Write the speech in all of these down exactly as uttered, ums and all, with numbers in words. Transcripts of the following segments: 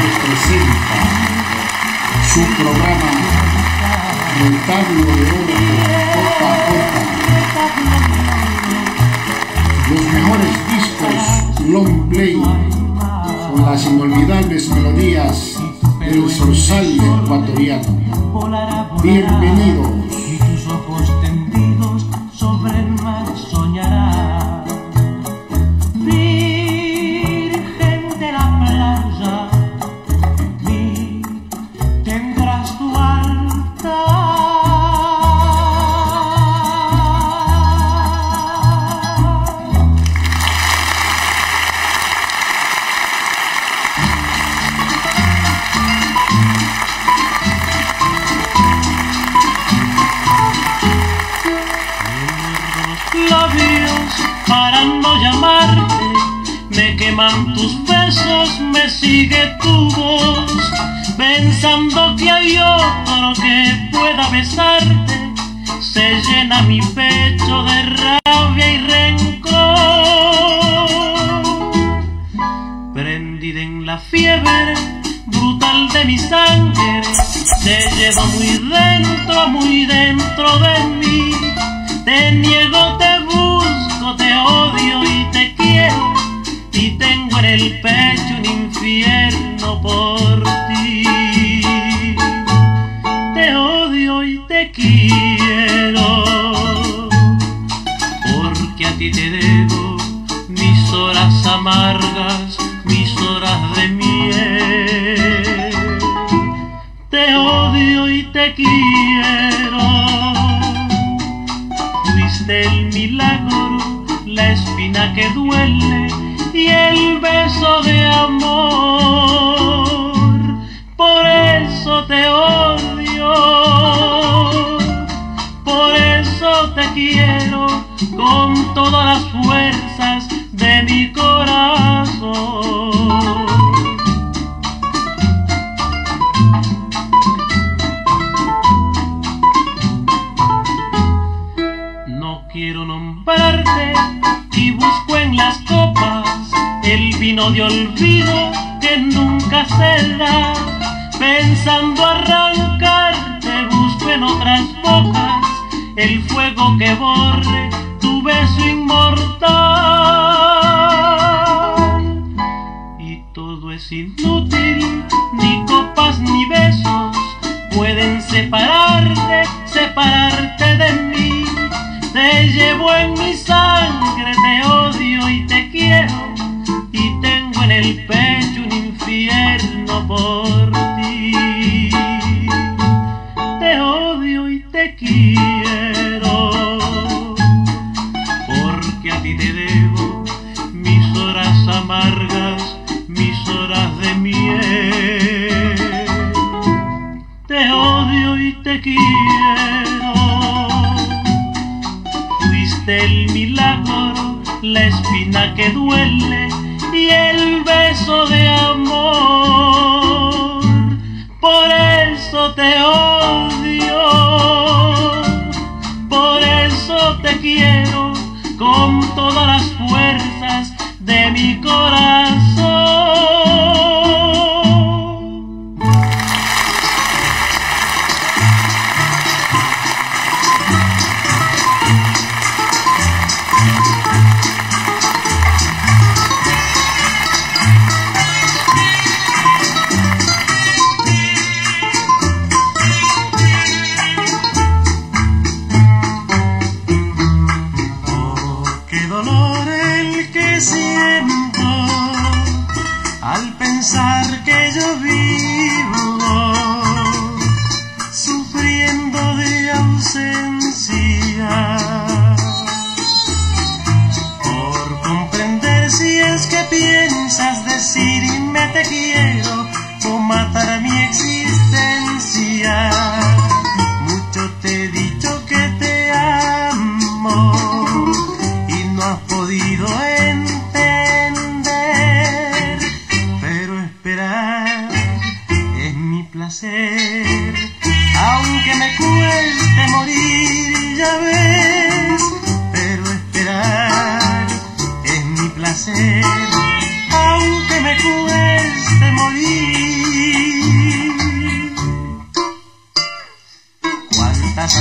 les presenta su programa Retablo de Oro J J. Los mejores discos long play con las inolvidables melodías del zorzal ecuatoriano. Bienvenidos. Y tus ojos tendidos sobre el mar soñarán. Virgen de la playa, en mí tendrás tu altar. Labios para no llamarte, me queman tus besos, me sigue tu voz, pensando que hay otro que pueda besarte, se llena mi pecho de rabia y rencor. Prendida en la fiebre brutal de mi sangre, te llevo muy dentro, muy dentro de mí. Te niego, te busco, te odio y te quiero, y tengo en el pecho un infierno por ti. Te odio y te quiero, porque a ti te debo mis horas amargas, mis horas de miel. Te odio y te quiero. Fuiste el milagro, la espina que duele y el beso de amor. Por eso te odio, por eso te quiero con todas las fuerzas de mi corazón. Quiero nombrarte y busco en las copas el vino de olvido que nunca se da. Pensando arrancarte busco en otras bocas el fuego que borre tu beso inmortal. Y todo es inútil, ni copas ni besos pueden separarte, separarte de mí. Te llevo en mi sangre, te odio y te quiero, y tengo en el pecho un infierno por ti. Te odio y te quiero, porque a ti te debo mis horas amargas, mis horas de miel. Te odio y te quiero. El milagro, la espina que duele y el beso de amor. Por eso te odio, por eso te quiero con todas las fuerzas de mi corazón. Al pensar que yo vivo sufriendo de ausencia, por comprender si es que piensas decirme te quiero o matar mi existencia. Mucho te he dicho que te amo y no has podido entender. Aunque me cueste morir, ya ves, pero esperar es mi placer. Aunque me cueste morir,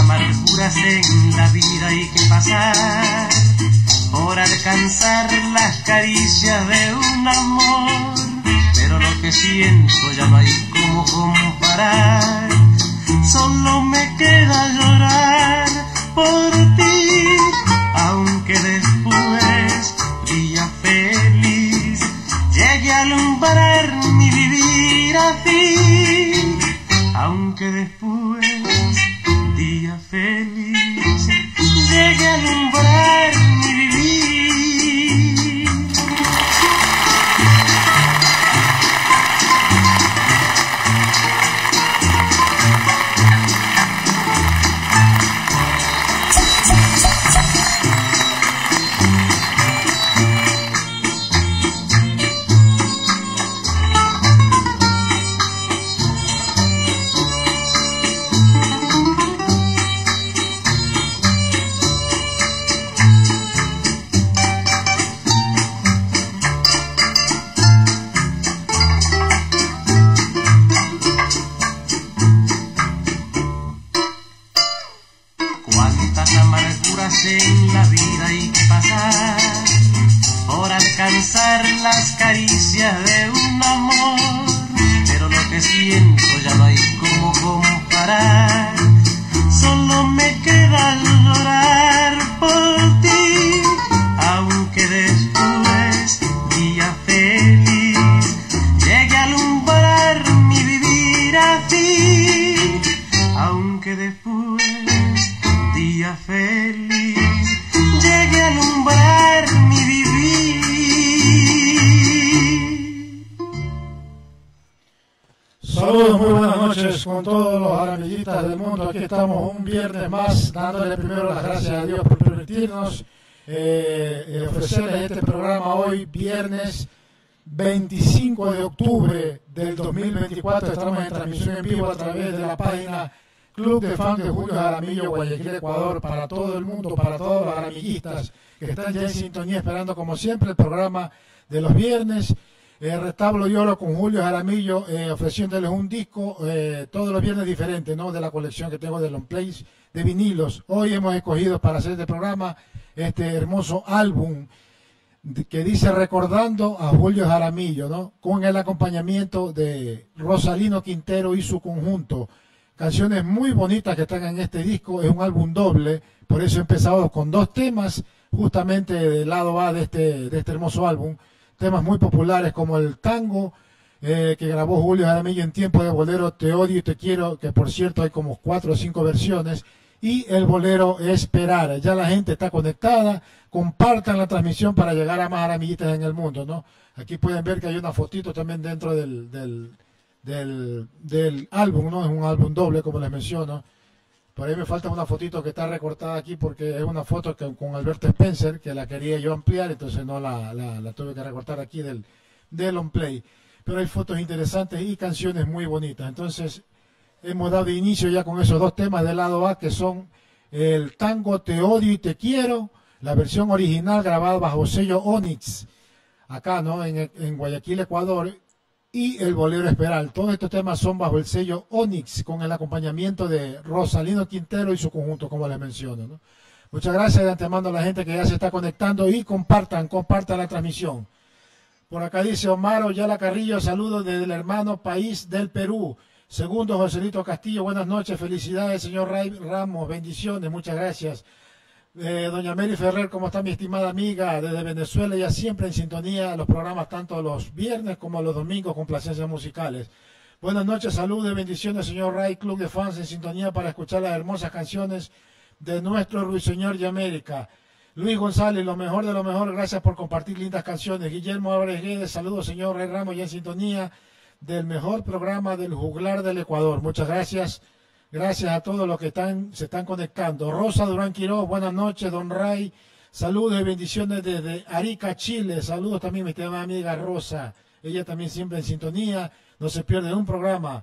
amarguras en la vida hay que pasar por alcanzar las caricias de un amor, pero lo que siento ya no hay cómo comparar, solo me queda llorar por ti, aunque después, día feliz, llegue a alumbrar mi vivir a ti, aunque después, día feliz, llegue a alumbrar mi vivir. En la vida hay que pasar por alcanzar las caricias de un amor, pero lo que siento ya no hay cómo comparar, solo me queda llorar por ti, aunque después, día feliz, llegue a alumbrar mi vivir a ti, aunque después, día feliz, llegue a alumbrar mi vivir. Saludos, muy buenas noches con todos los aramillistas del mundo. Aquí estamos un viernes más, dándole primero las gracias a Dios por permitirnos eh, eh, ofrecerles este programa hoy, viernes veinticinco de octubre del dos mil veinticuatro. Estamos en transmisión en vivo a través de la página Club de Fans de Julio Jaramillo, Guayaquil, Ecuador, para todo el mundo, para todos los jaramillistas que están ya en sintonía esperando como siempre el programa de los viernes. Eh, Retablo Yolo con Julio Jaramillo, eh, ofreciéndoles un disco eh, todos los viernes diferentes, ¿no?, de la colección que tengo de long plays de vinilos. Hoy hemos escogido para hacer este programa este hermoso álbum que dice Recordando a Julio Jaramillo, ¿no?, con el acompañamiento de Rosalino Quintero y su conjunto. Canciones muy bonitas que están en este disco. Es un álbum doble, por eso he empezado con dos temas justamente del lado A de este, de este hermoso álbum. Temas muy populares como el tango eh, que grabó Julio Jaramillo en tiempo de bolero Te odio y te quiero, que por cierto hay como cuatro o cinco versiones, y el bolero Esperar. Ya la gente está conectada, compartan la transmisión para llegar a más jaramillistas en el mundo, ¿no? Aquí pueden ver que hay una fotito también dentro del... del Del, del álbum, ¿no? Es un álbum doble, como les menciono. Por ahí me falta una fotito que está recortada aquí porque es una foto que, con Alberto Spencer, que la quería yo ampliar, entonces no la, la, la tuve que recortar aquí del, del on play. Pero hay fotos interesantes y canciones muy bonitas. Entonces hemos dado inicio ya con esos dos temas del lado A, que son el tango Te odio y te quiero, la versión original grabada bajo sello Onyx, acá, ¿no?, en, en Guayaquil, Ecuador, y el bolero Esperar. Todos estos temas son bajo el sello Onyx, con el acompañamiento de Rosalino Quintero y su conjunto, como les menciono, ¿no? Muchas gracias de antemano a la gente que ya se está conectando, y compartan, compartan la transmisión. Por acá dice Omar Oyala Carrillo, saludos desde el hermano país del Perú. Segundo, Joselito Castillo, buenas noches, felicidades, señor Ray Ramos, bendiciones, muchas gracias. Eh, doña Mary Ferrer, ¿cómo está mi estimada amiga desde Venezuela? Ya siempre en sintonía los programas, tanto los viernes como los domingos, con complacencias musicales. Buenas noches, saludos y bendiciones, señor Ray, Club de Fans en sintonía para escuchar las hermosas canciones de nuestro Ruiseñor de América. Luis González, lo mejor de lo mejor, gracias por compartir lindas canciones. Guillermo Álvarez Guedes, saludos, señor Ray Ramos, ya en sintonía del mejor programa del juglar del Ecuador. Muchas gracias. Gracias a todos los que están, se están conectando. Rosa Durán Quiroz, buenas noches, don Ray. Saludos y bendiciones desde Arica, Chile. Saludos también a mi estimada amiga Rosa. Ella también siempre en sintonía, no se pierde un programa.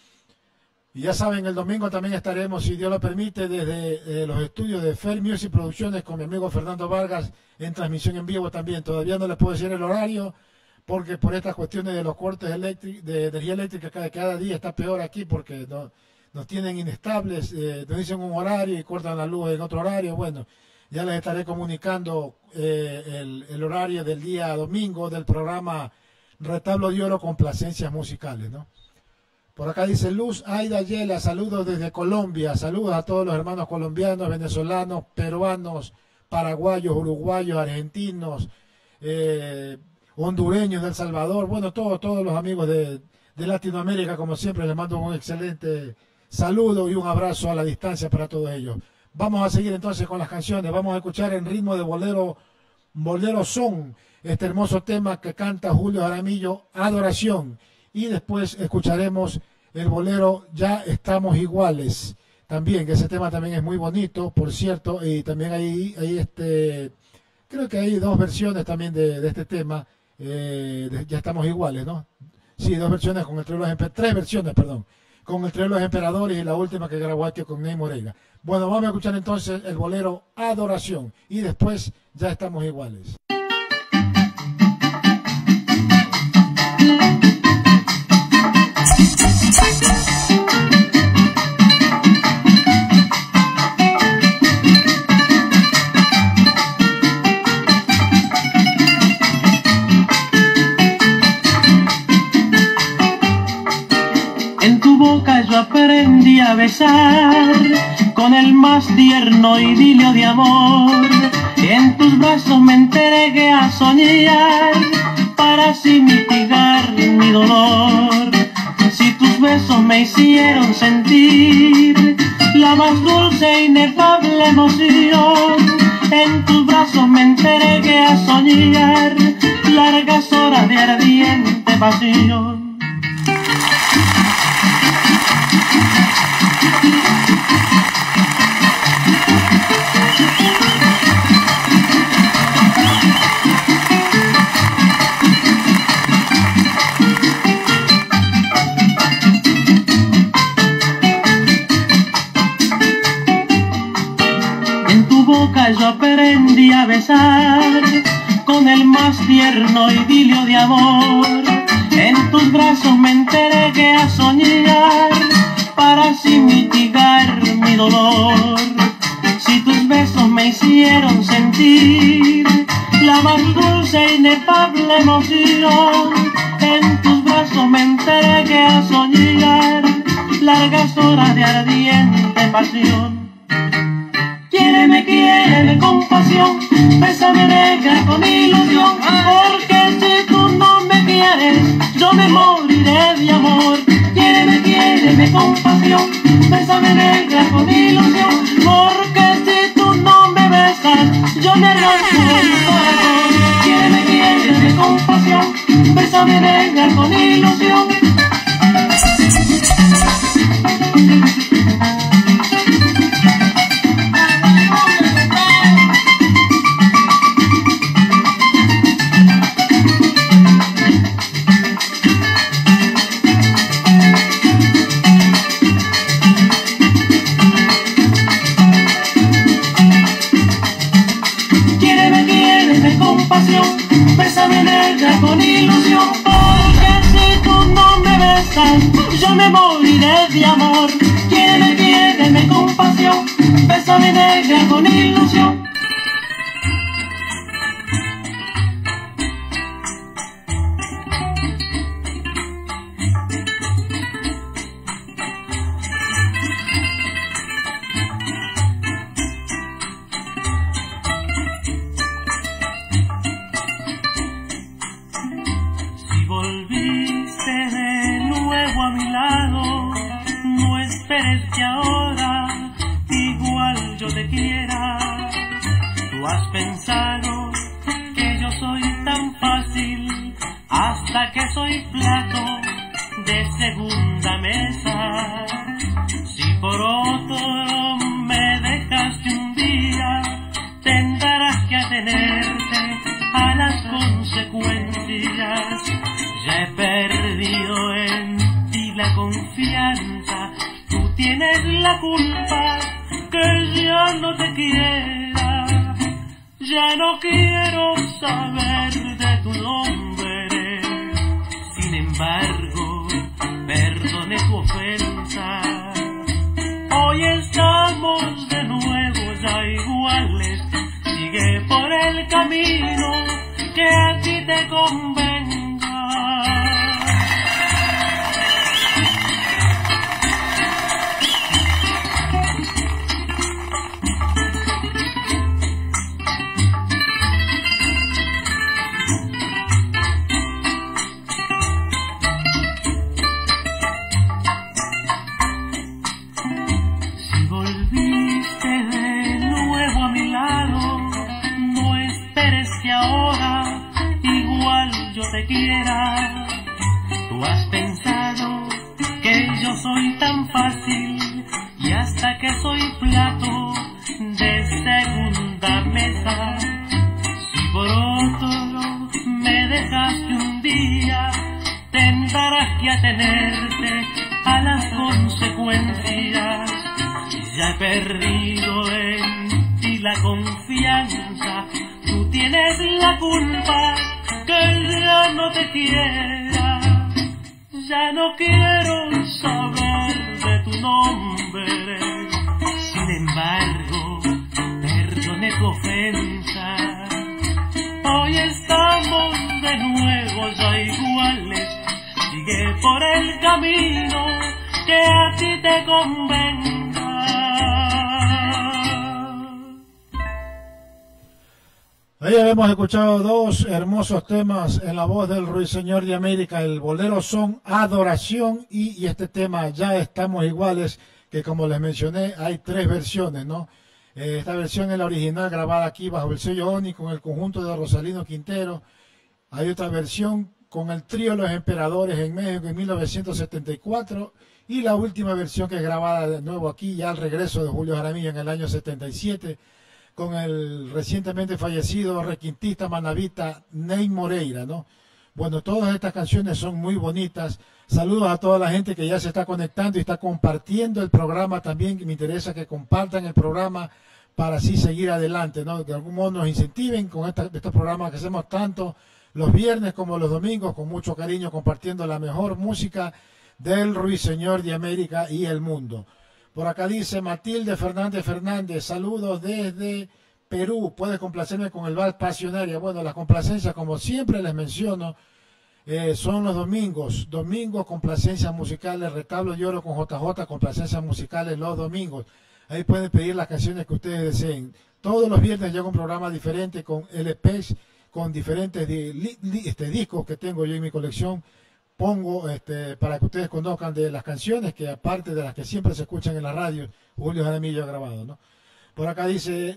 Y ya saben, el domingo también estaremos, si Dios lo permite, desde eh, los estudios de Fair Music Producciones con mi amigo Fernando Vargas, en transmisión en vivo también. Todavía no les puedo decir el horario, porque por estas cuestiones de los cortes de energía eléctrica, cada, cada día está peor aquí, porque no... nos tienen inestables, eh, nos dicen un horario y cortan la luz en otro horario. Bueno, ya les estaré comunicando eh, el, el horario del día domingo del programa Retablo de Oro, Complacencias Musicales, ¿no? Por acá dice Luz Aida Yela, saludos desde Colombia, saludos a todos los hermanos colombianos, venezolanos, peruanos, paraguayos, uruguayos, argentinos, eh, hondureños de El Salvador, bueno, todos, todos los amigos de, de Latinoamérica, como siempre, les mando un excelente saludo y un abrazo a la distancia para todos ellos. Vamos a seguir entonces con las canciones, vamos a escuchar en ritmo de bolero, bolero son, este hermoso tema que canta Julio Jaramillo, Adoración, y después escucharemos el bolero Ya Estamos Iguales, también, que ese tema también es muy bonito, por cierto, y también hay, hay este, creo que hay dos versiones también de, de este tema, eh, de Ya Estamos Iguales, ¿no? Sí, dos versiones con el trío de los emperadores, tres versiones, perdón, con el trío de los emperadores y la última que grabó aquí con Ney Morega. Bueno, vamos a escuchar entonces el bolero Adoración y después Ya Estamos Iguales. Yo aprendí a besar con el más tierno idilio de amor. En tus brazos me entregué a soñar para así mitigar mi dolor. Si tus besos me hicieron sentir la más dulce e inefable emoción, en tus brazos me entregué a soñar largas horas de ardiente pasión. Yo aprendí a besar con el más tierno idilio de amor. En tus brazos me entregué a soñar para así mitigar mi dolor. Si tus besos me hicieron sentir la más dulce e inefable emoción, en tus brazos me entregué a soñar largas horas de ardiente pasión. Quiéreme, quiéreme con pasión, bésame negra con ilusión, porque si tú no me quieres, yo me moriré de amor. Quiéreme, quiéreme con pasión, bésame negra con ilusión, porque si tú no me besas, yo me arranco el corazón. Quiéreme, quiéreme con pasión, bésame negra con ilusión. Bésame negra con ilusión, porque si tú no me besas, yo me moriré de amor. Quiéreme, quiéreme con pasión, bésame negra con ilusión. Sin embargo, perdone tu ofensa. Hoy estamos de nuevo ya iguales. Sigue por el camino que a ti te convenga. Si volviste de nuevo a mi lado, no esperes que ahora igual yo te quiera. Tú has pensado que yo soy tan fácil y hasta que soy plato de segunda mesa. Si por otro me dejaste un día, tendrás que atenerte a las consecuencias. Ya he perdido en ti la confianza, tú tienes la culpa que ya no te quiera. Ya no quiero saber de tu nombre, sin embargo, perdone tu ofensa. Hoy estamos de nuevo ya iguales, sigue por el camino que a ti te convenga. Ahí habíamos escuchado dos hermosos temas en la voz del Ruiseñor de América, el bolero Son Adoración y, y este tema Ya Estamos Iguales, que como les mencioné hay tres versiones, ¿no? Eh, esta versión es la original grabada aquí bajo el sello ONI con el conjunto de Rosalino Quintero. Hay otra versión con el trío Los Emperadores en México en mil novecientos setenta y cuatro y la última versión que es grabada de nuevo aquí ya al regreso de Julio Jaramillo en el año setenta y siete con el recientemente fallecido requintista manabita Ney Moreira, ¿no? Bueno, todas estas canciones son muy bonitas. Saludos a toda la gente que ya se está conectando y está compartiendo el programa también, que me interesa que compartan el programa para así seguir adelante, ¿no? De algún modo nos incentiven con esta, estos programas que hacemos tanto los viernes como los domingos, con mucho cariño, compartiendo la mejor música del Ruiseñor de América y el mundo. Por acá dice Matilde Fernández Fernández, saludos desde Perú, puedes complacerme con el Vals Pasionaria. Bueno, las complacencias, como siempre les menciono, eh, son los domingos, domingos complacencias musicales, Retablo de Oro con J J, complacencias musicales los domingos. Ahí pueden pedir las canciones que ustedes deseen. Todos los viernes llega un programa diferente con L Ps, con diferentes di, li, li, este, discos que tengo yo en mi colección. Pongo este, para que ustedes conozcan de las canciones que aparte de las que siempre se escuchan en la radio, Julio Jaramillo ha grabado, ¿no? Por acá dice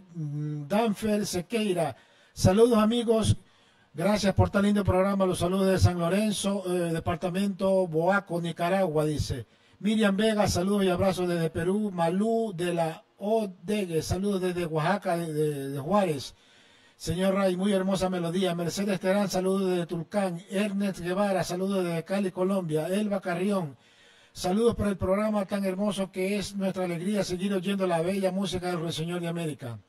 Danfer Sequeira, saludos amigos, gracias por tan lindo programa, los saludos de San Lorenzo, eh, departamento Boaco, Nicaragua, dice. Miriam Vega, saludos y abrazos desde Perú. Malú de la Odegue, saludos desde Oaxaca, de, de, de Juárez. Señor Ray, muy hermosa melodía. Mercedes Terán, saludos desde Tulcán. Ernest Guevara, saludos desde Cali, Colombia. Elba Carrión, saludos por el programa tan hermoso que es nuestra alegría seguir oyendo la bella música del Ruiseñor de América.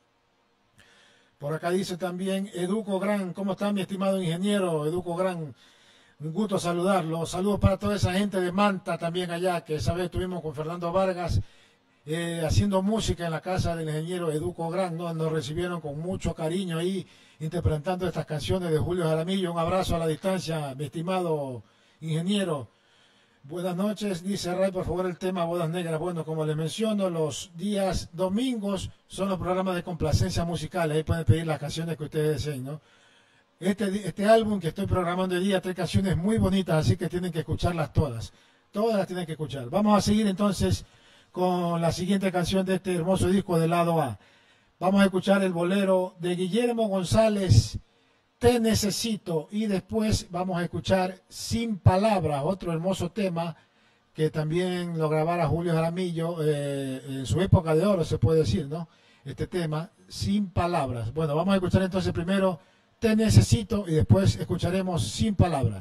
Por acá dice también Educo Gran, ¿cómo está mi estimado ingeniero? Educo Gran, un gusto saludarlo. Saludos para toda esa gente de Manta también allá, que esa vez estuvimos con Fernando Vargas eh, haciendo música en la casa del ingeniero Educo Gran, ¿no? Nos recibieron con mucho cariño ahí, interpretando estas canciones de Julio Jaramillo. Un abrazo a la distancia, mi estimado ingeniero. Buenas noches, dice Ray, por favor el tema Bodas Negras. Bueno, como les menciono, los días domingos son los programas de complacencia musicales, ahí pueden pedir las canciones que ustedes deseen, ¿no? Este, este álbum que estoy programando hoy día trae canciones muy bonitas, así que tienen que escucharlas todas. Todas las tienen que escuchar. Vamos a seguir entonces con la siguiente canción de este hermoso disco del lado A. Vamos a escuchar el bolero de Guillermo González, Te Necesito, y después vamos a escuchar Sin Palabras, otro hermoso tema que también lo grabara Julio Jaramillo eh, en su época de oro, se puede decir, ¿no? Este tema, Sin Palabras. Bueno, vamos a escuchar entonces primero Te Necesito y después escucharemos Sin Palabras.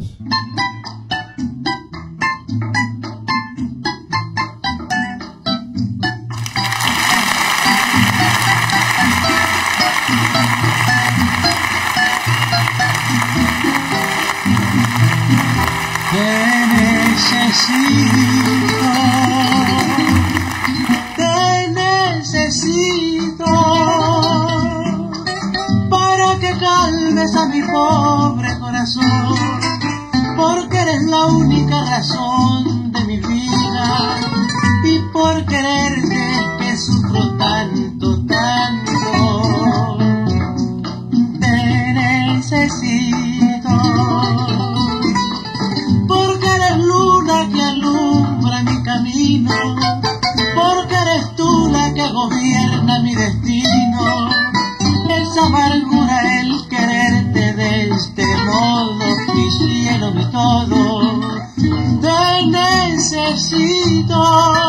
Te necesito, te calmes a mi pobre corazón, porque eres la única razón de mi vida, y por quererte que sufro tanto, tanto. Te necesito, porque eres luna que alumbra mi camino, porque eres tú la que gobierna mi destino. Esa amargura el quererte de este modo, mi cielo, mi todo, te necesito.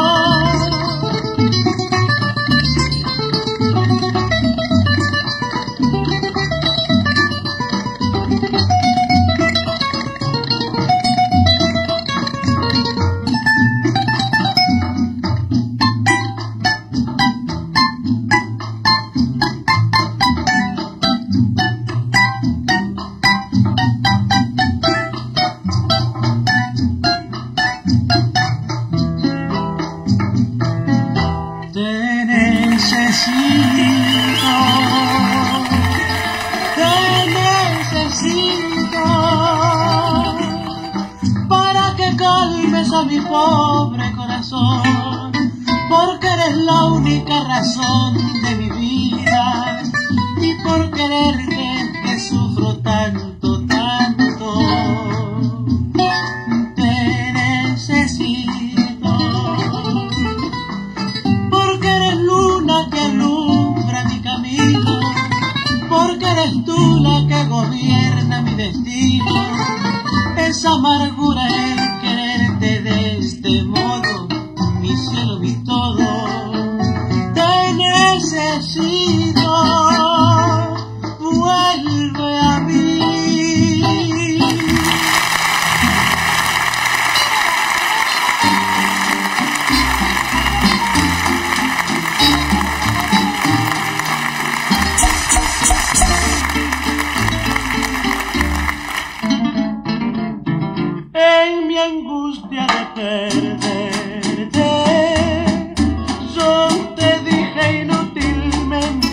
A mi pobre corazón, porque eres la única razón de mi vida, y por quererte que sufro tanto, tanto. Te necesito, porque eres luna que alumbra mi camino, porque eres tú la que gobierna mi destino. Esa amargura el quererte de este modo, mi cielo, mi todo, te necesito, vuelve a mí. En mi angustia de perderte, yo te dije inútilmente,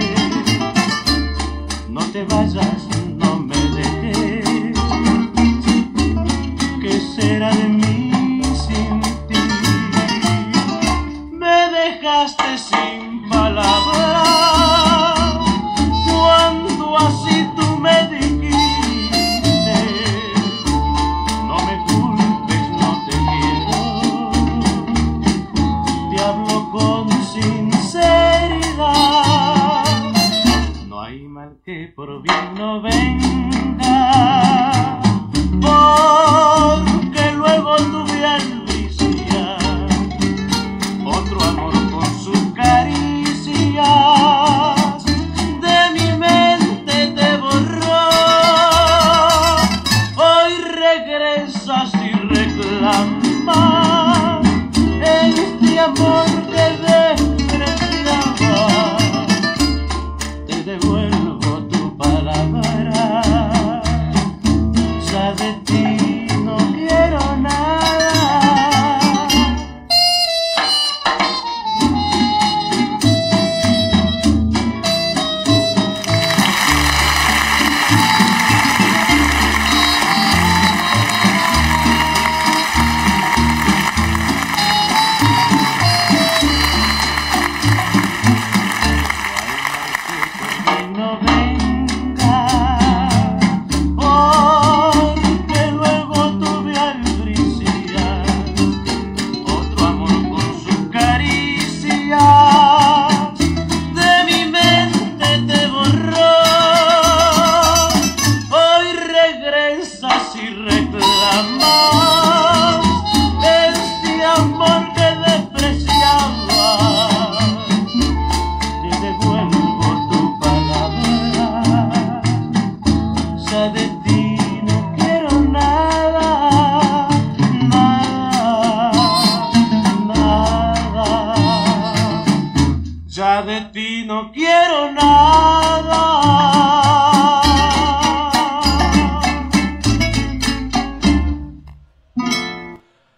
no te vayas, no me dejes, ¿qué será de mí sin ti? Me dejaste sin palabras, cuando así tú me dijiste, que por bien no venga, porque luego tuve albricias, otro amor con sus caricias, de mi mente te borró. Hoy regresas y reclamas este amor que despreciaba. Te devuelvo palabra, ya de ti no quiero nada. Ya de ti no quiero nada.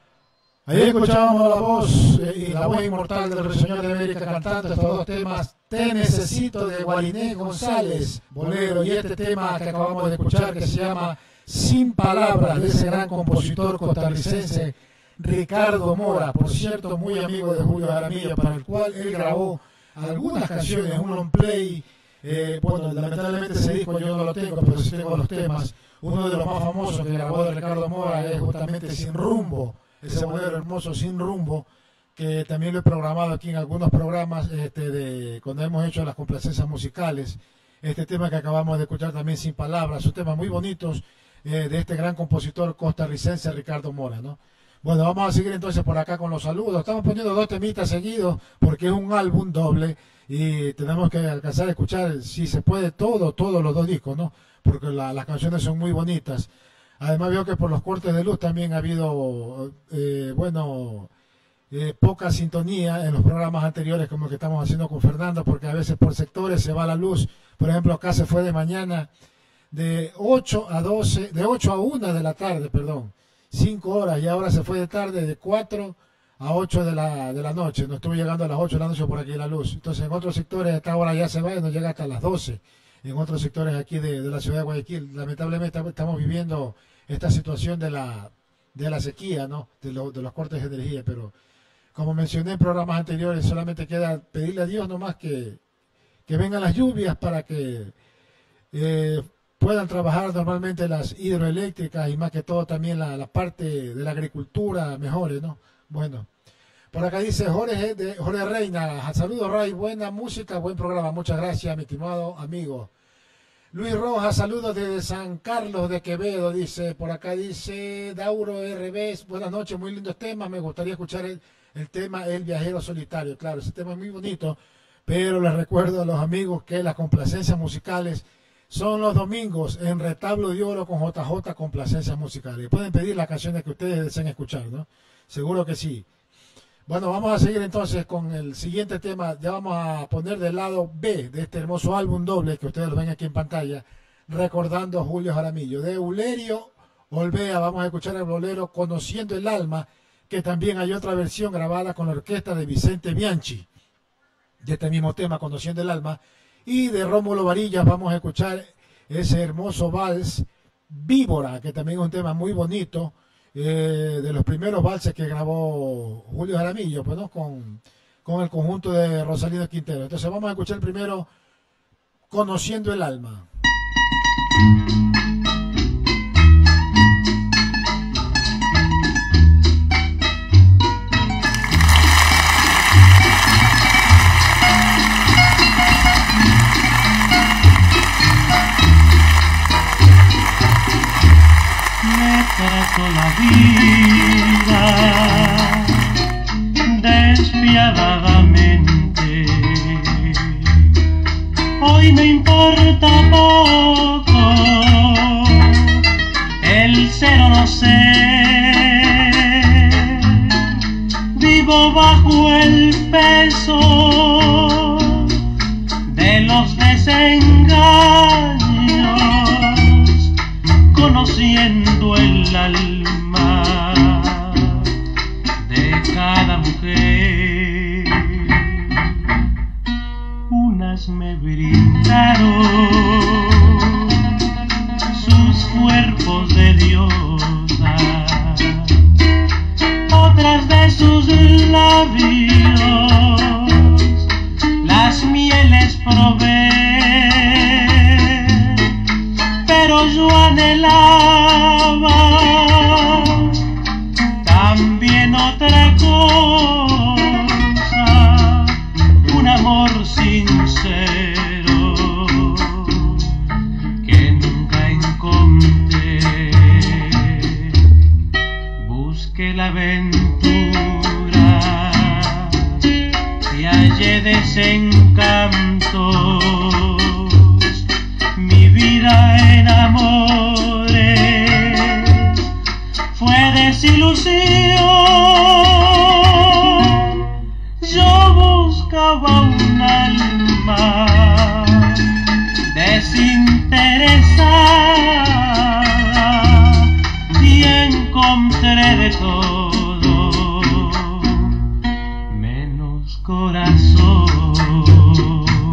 Ahí escuchábamos la voz eh, y la voz inmortal del Ruiseñor de América cantando estos dos temas Te necesito de Guariné González, bolero, y este tema que acabamos de escuchar que se llama Sin Palabras, de ese gran compositor costarricense Ricardo Mora, por cierto muy amigo de Julio Jaramillo, para el cual él grabó algunas canciones, un long play. Eh, bueno, lamentablemente ese disco yo no lo tengo, pero sí tengo los temas. Uno de los más famosos que grabó de Ricardo Mora es justamente Sin Rumbo, ese bolero hermoso Sin Rumbo, que también lo he programado aquí en algunos programas este, de cuando hemos hecho las complacencias musicales. Este tema que acabamos de escuchar también, Sin Palabras, son temas muy bonitos eh, de este gran compositor costarricense Ricardo Mora, ¿no? Bueno, vamos a seguir entonces por acá con los saludos. Estamos poniendo dos temitas seguidos porque es un álbum doble y tenemos que alcanzar a escuchar, si se puede, todo, todos los dos discos, ¿no? Porque la, las canciones son muy bonitas. Además veo que por los cortes de luz también ha habido, eh, bueno, eh, poca sintonía en los programas anteriores como el que estamos haciendo con Fernando, porque a veces por sectores se va la luz. Por ejemplo, acá se fue de mañana de ocho a doce, de ocho a una de la tarde, perdón. Cinco horas, y ahora se fue de tarde de cuatro a ocho de la, de la noche. No estuve llegando a las ocho de la noche por aquí la luz. Entonces en otros sectores esta hora ya se va y no llega hasta las doce. En otros sectores aquí de, de la ciudad de Guayaquil. Lamentablemente estamos viviendo esta situación de la, de la sequía, ¿no? De, lo, de los cortes de energía. Pero como mencioné en programas anteriores, solamente queda pedirle a Dios nomás que, que vengan las lluvias para que eh, puedan trabajar normalmente las hidroeléctricas y más que todo también la, la parte de la agricultura mejore, ¿no? Bueno, por acá dice Jorge, de, Jorge Reina, saludos Ray, buena música, buen programa, muchas gracias mi estimado amigo. Luis Rojas, saludos desde San Carlos de Quevedo, dice, por acá dice Dauro R B, buenas noches, muy lindos temas, me gustaría escuchar el, el tema El Viajero Solitario, claro, ese tema es muy bonito, pero les recuerdo a los amigos que las complacencias musicales son los domingos en Retablo de Oro con J J Complacencias Musicales. Pueden pedir las canciones que ustedes deseen escuchar, ¿no? Seguro que sí. Bueno, vamos a seguir entonces con el siguiente tema. Ya vamos a poner del lado B de este hermoso álbum doble que ustedes lo ven aquí en pantalla, recordando a Julio Jaramillo. De Eulerio Olvea vamos a escuchar el bolero Conociendo el Alma, que también hay otra versión grabada con la orquesta de Vicente Bianchi, de este mismo tema, Conociendo el Alma. Y de Rómulo Varillas vamos a escuchar ese hermoso vals Víbora, que también es un tema muy bonito, eh, de los primeros valses que grabó Julio Jaramillo, pues, ¿no? con, con el conjunto de Rosalino Quintero. Entonces vamos a escuchar primero Conociendo el Alma. Trato la vida despiadadamente. Hoy me importa poco el ser o no ser. Vivo bajo el peso de los desengaños, conociendo el alma de cada mujer. Unas me brindaron sus cuerpos de diosa, otras de sus labios las mieles probé, pero yo anhelaba también otra cosa, un amor sincero que nunca encontré. Busqué la aventura y hallé desencantos, mi vida en amores fue desilusión. Yo buscaba un alma desinteresada y encontré de todo menos corazón.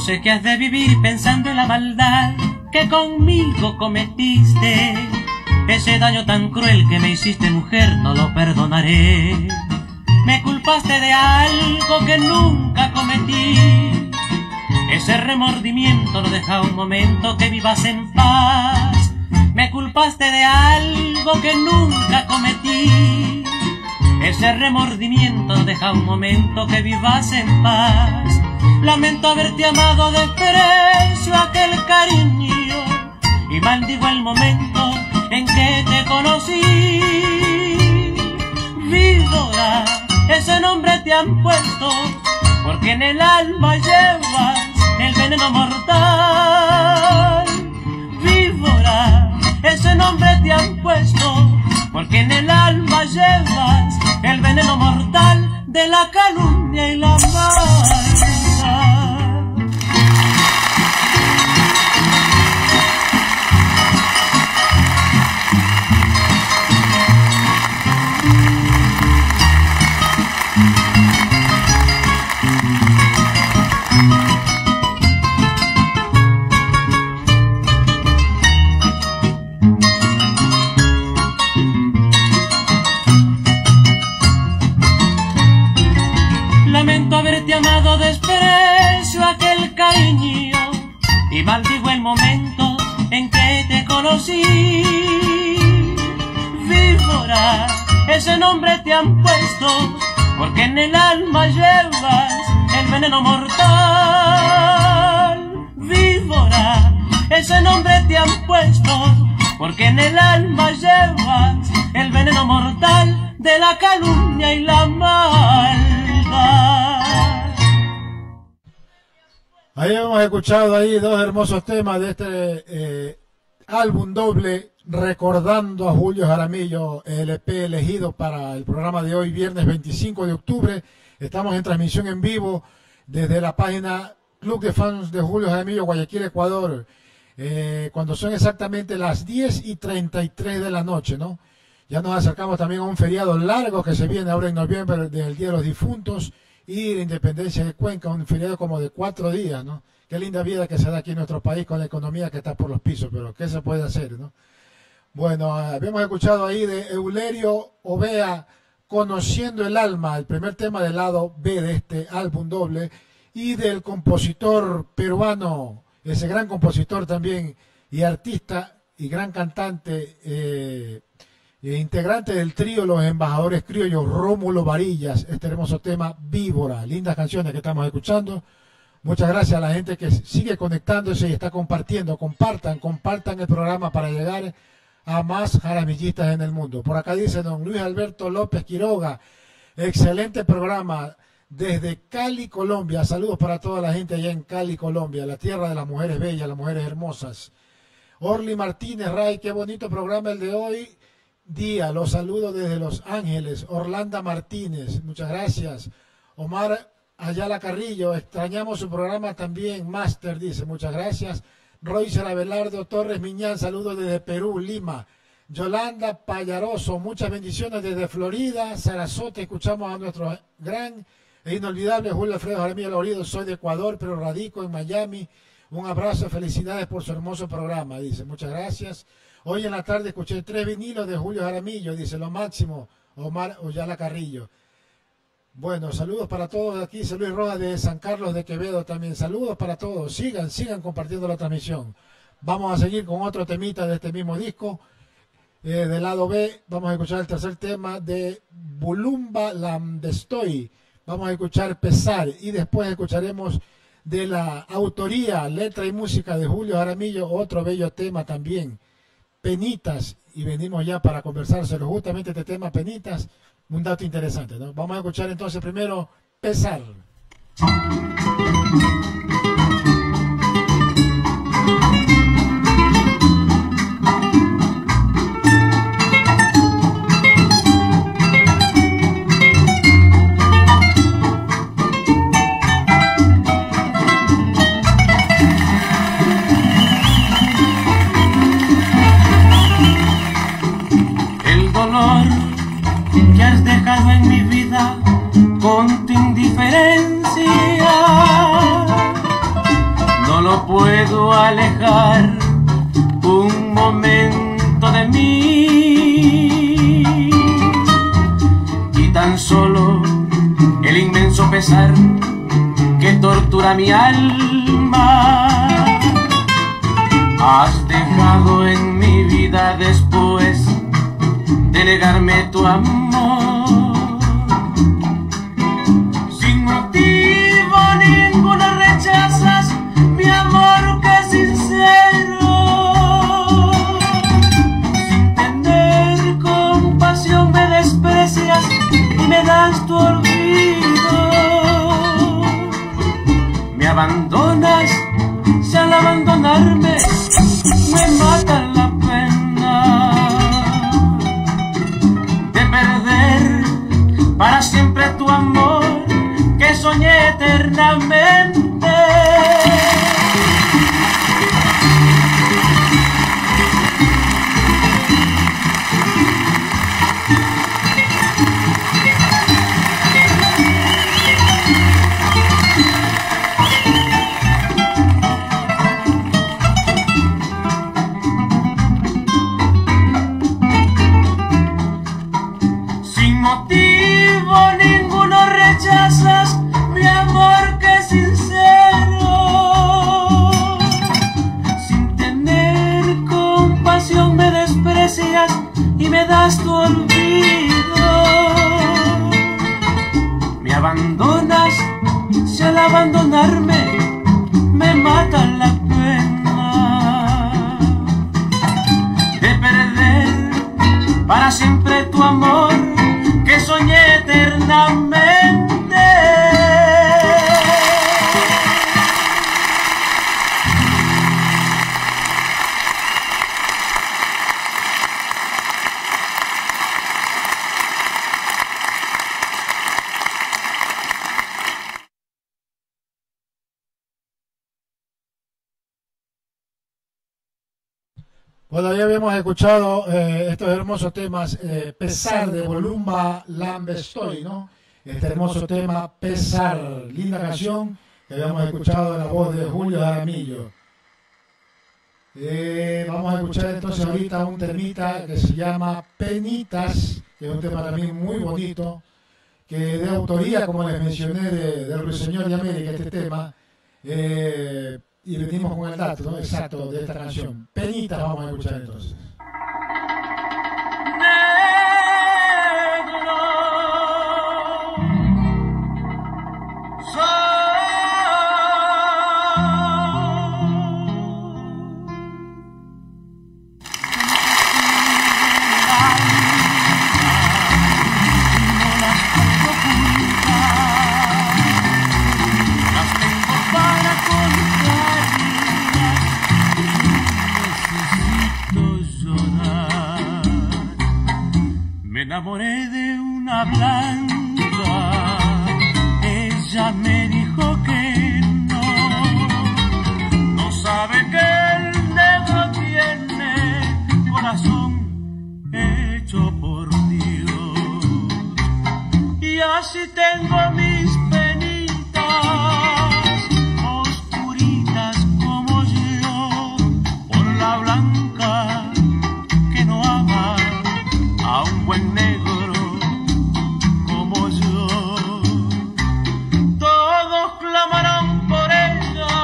sé que has de vivir pensando en la maldad que conmigo cometiste. Ese daño tan cruel que me hiciste, mujer, no lo perdonaré. Me culpaste de algo que nunca cometí. Ese remordimiento no deja un momento que vivas en paz. Me culpaste de algo que nunca cometí. Ese remordimiento no deja un momento que vivas en paz. Lamento haberte amado, desprecio aquel cariño y maldigo el momento en que te conocí. Víbora, ese nombre te han puesto porque en el alma llevas el veneno mortal. Víbora, ese nombre te han puesto porque en el alma llevas el veneno mortal de la calumnia y la maldad. Lamento haberte amado, desprecio aquel cariño y maldigo el momento en que te conocí. Víbora, ese nombre te han puesto porque en el alma llevas el veneno mortal. Víbora, ese nombre te han puesto porque en el alma llevas el veneno mortal de la calumnia y la maldad. Ahí hemos escuchado ahí dos hermosos temas de este eh, álbum doble, recordando a Julio Jaramillo, L P elegido para el programa de hoy, viernes veinticinco de octubre. Estamos en transmisión en vivo desde la página Club de Fans de Julio Jaramillo, Guayaquil, Ecuador, eh, cuando son exactamente las diez y treinta y tres de la noche, ¿no? Ya nos acercamos también a un feriado largo que se viene ahora en noviembre, del Día de los Difuntos y la Independencia de Cuenca, un feriado como de cuatro días, ¿no? Qué linda vida que se da aquí en nuestro país con la economía que está por los pisos, pero ¿qué se puede hacer, no? Bueno, habíamos escuchado ahí de Eulerio Ovea, Conociendo el Alma, el primer tema del lado B de este álbum doble, y del compositor peruano, ese gran compositor también, y artista, y gran cantante, eh, e integrante del trío Los Embajadores Criollos, Rómulo Varillas, este hermoso tema, Víbora. Lindas canciones que estamos escuchando. Muchas gracias a la gente que sigue conectándose y está compartiendo. Compartan, compartan el programa para llegar a más jaramillistas en el mundo. Por acá dice don Luis Alberto López Quiroga, excelente programa desde Cali, Colombia. Saludos para toda la gente allá en Cali, Colombia, la tierra de las mujeres bellas, las mujeres hermosas. Orly Martínez Ray, qué bonito programa el de hoy. Día, los saludo desde Los Ángeles. Orlando Martínez, muchas gracias. Omar Ayala Carrillo, extrañamos su programa también. Master dice, muchas gracias. Roycer Abelardo Torres Miñán, saludos desde Perú, Lima. Yolanda Payaroso, muchas bendiciones desde Florida, Sarasota. Escuchamos a nuestro gran e inolvidable Julio Alfredo Jaramillo Lorido. Soy de Ecuador, pero radico en Miami. Un abrazo, felicidades por su hermoso programa, dice, muchas gracias. Hoy en la tarde escuché tres vinilos de Julio Jaramillo, dice, lo máximo, Omar Oyala Carrillo. Bueno, saludos para todos aquí, dice Luis Rojas de San Carlos de Quevedo también. Saludos para todos, sigan, sigan compartiendo la transmisión. Vamos a seguir con otro temita de este mismo disco. Eh, del lado B, vamos a escuchar el tercer tema de Bulumba Landestoy. Vamos a escuchar Pesar y después escucharemos de la autoría, letra y música de Julio Jaramillo, otro bello tema también. Penitas, y venimos ya para conversárselo justamente este tema, Penitas, un dato interesante, ¿no? Vamos a escuchar entonces primero Pesar. Que has dejado en mi vida con tu indiferencia puedo alejar un momento de mí, y tan solo el inmenso pesar que tortura mi alma has dejado en mi vida después de negarme tu amor. Sin motivo ninguno rechazas mi amor que es sincero. Sin tener compasión me desprecias y me das tu olvido. Me abandonas, si al abandonarme me mata la pena de perder para siempre tu amor que soñé eternamente. Y me das tu olvido. Me abandonas, si al abandonarme me mata la pena de perder para siempre tu amor que soñé eternamente. Bueno, ya habíamos escuchado eh, estos hermosos temas, eh, Pesar de Volumba Lambestoy, ¿no? Este hermoso tema, Pesar, linda canción que habíamos escuchado en la voz de Julio Jaramillo. Eh, vamos a escuchar entonces ahorita un temita que se llama Penitas, que es un tema también muy bonito, que de autoría, como les mencioné, de, del Ruiseñor de América, este tema. Eh, Y venimos con el dato, ¿no? Exacto de esta canción. Penitas vamos a escuchar entonces. Me enamoré de una blanca, ella me dijo que no, no sabe que el negro tiene corazón hecho por Dios. Y así tengo mis penitas, oscuritas como yo, por la blanca que no ama a un buen negro como yo. Todos clamarán por ella,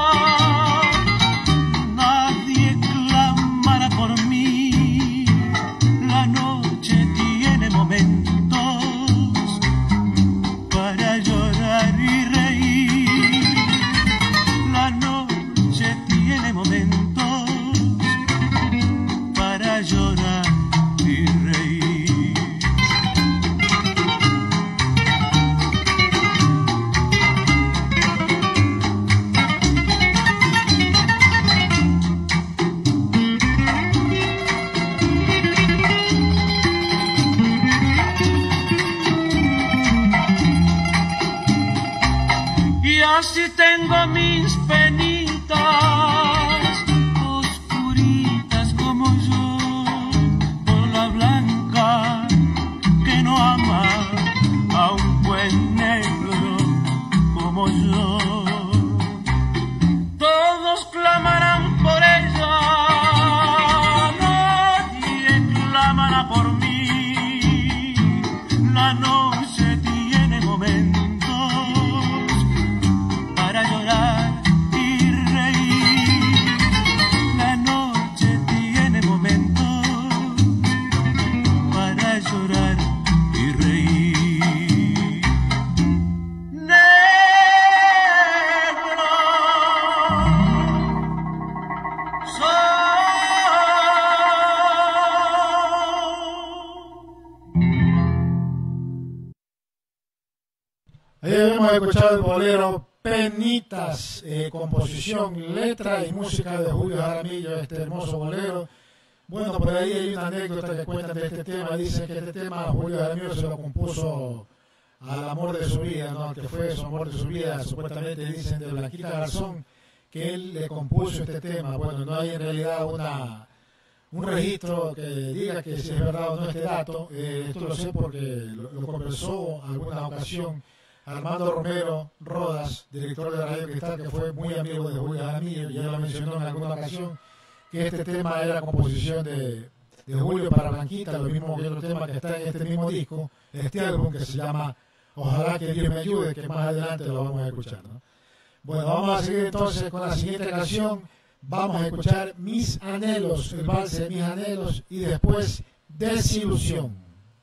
nadie clamará por mí. La noche tiene momentos para llorar y reír. La noche tiene momentos para llorar y reír. Así tengo mis penitas, oscuritas como yo, por la blanca que no ama a un buen negro como yo. Todos clamarán hemos escuchado el bolero Penitas, eh, composición, letra y música de Julio Jaramillo, este hermoso bolero. Bueno, por ahí hay una anécdota que cuentan de este tema. Dicen que este tema Julio Jaramillo se lo compuso al amor de su vida, ¿no? Que fue su amor de su vida. Supuestamente dicen de Blanquita Garzón que él le compuso este tema. Bueno, no hay en realidad una, un registro que diga que si es verdad o no este dato. Eh, esto lo sé porque lo, lo conversó en alguna ocasión Armando Romero Rodas, director de la Radio Cristal, que fue muy amigo de Julio Jaramillo, y él lo mencionó en alguna ocasión, que este tema era composición de, de Julio para Blanquita, lo mismo que otro tema que está en este mismo disco, este álbum que se llama Ojalá que Dios me ayude, que más adelante lo vamos a escuchar, ¿no? Bueno, vamos a seguir entonces con la siguiente canción. Vamos a escuchar Mis Anhelos, el vals de Mis Anhelos, y después Desilusión.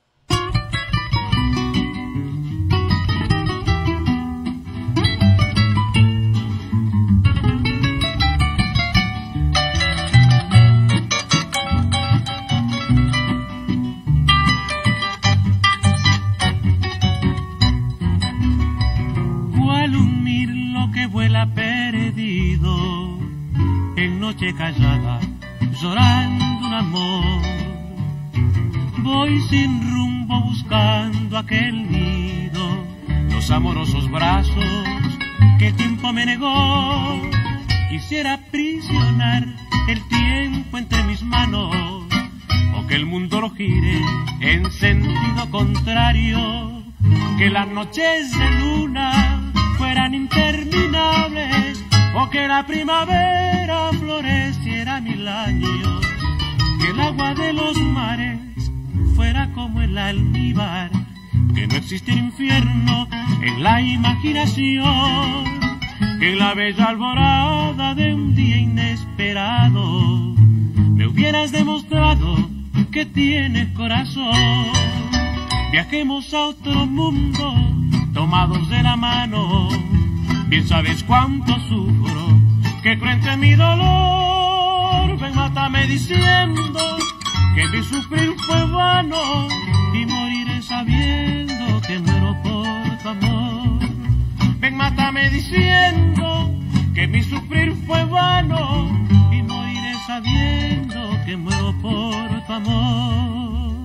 Perdido en noche callada, llorando un amor. Voy sin rumbo buscando aquel nido, los amorosos brazos que el tiempo me negó. Quisiera aprisionar el tiempo entre mis manos, o que el mundo lo gire en sentido contrario, que las noches de luna fueran interminables, o que la primavera floreciera mil años, que el agua de los mares fuera como el almíbar, que no existiera infierno en la imaginación, que en la bella alborada de un día inesperado me hubieras demostrado que tienes corazón. Viajemos a otro mundo tomados de la mano, bien sabes cuánto sufro, que cruente mi dolor. Ven, mátame diciendo que mi sufrir fue vano, y moriré sabiendo que muero por tu amor. Ven, mátame diciendo que mi sufrir fue vano, y moriré sabiendo que muero por tu amor.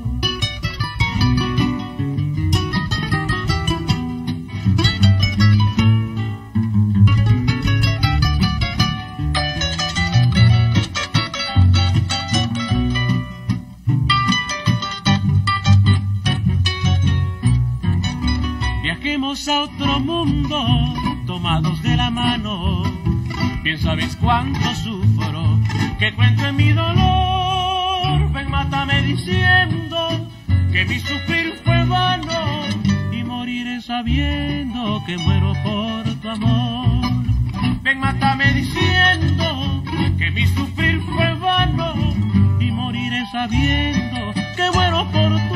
A otro mundo tomados de la mano, bien sabes cuánto sufro, que cuente mi dolor. Ven, mátame diciendo que mi sufrir fue vano, y moriré sabiendo que muero por tu amor. Ven, mátame diciendo que mi sufrir fue vano, y moriré sabiendo que muero por tu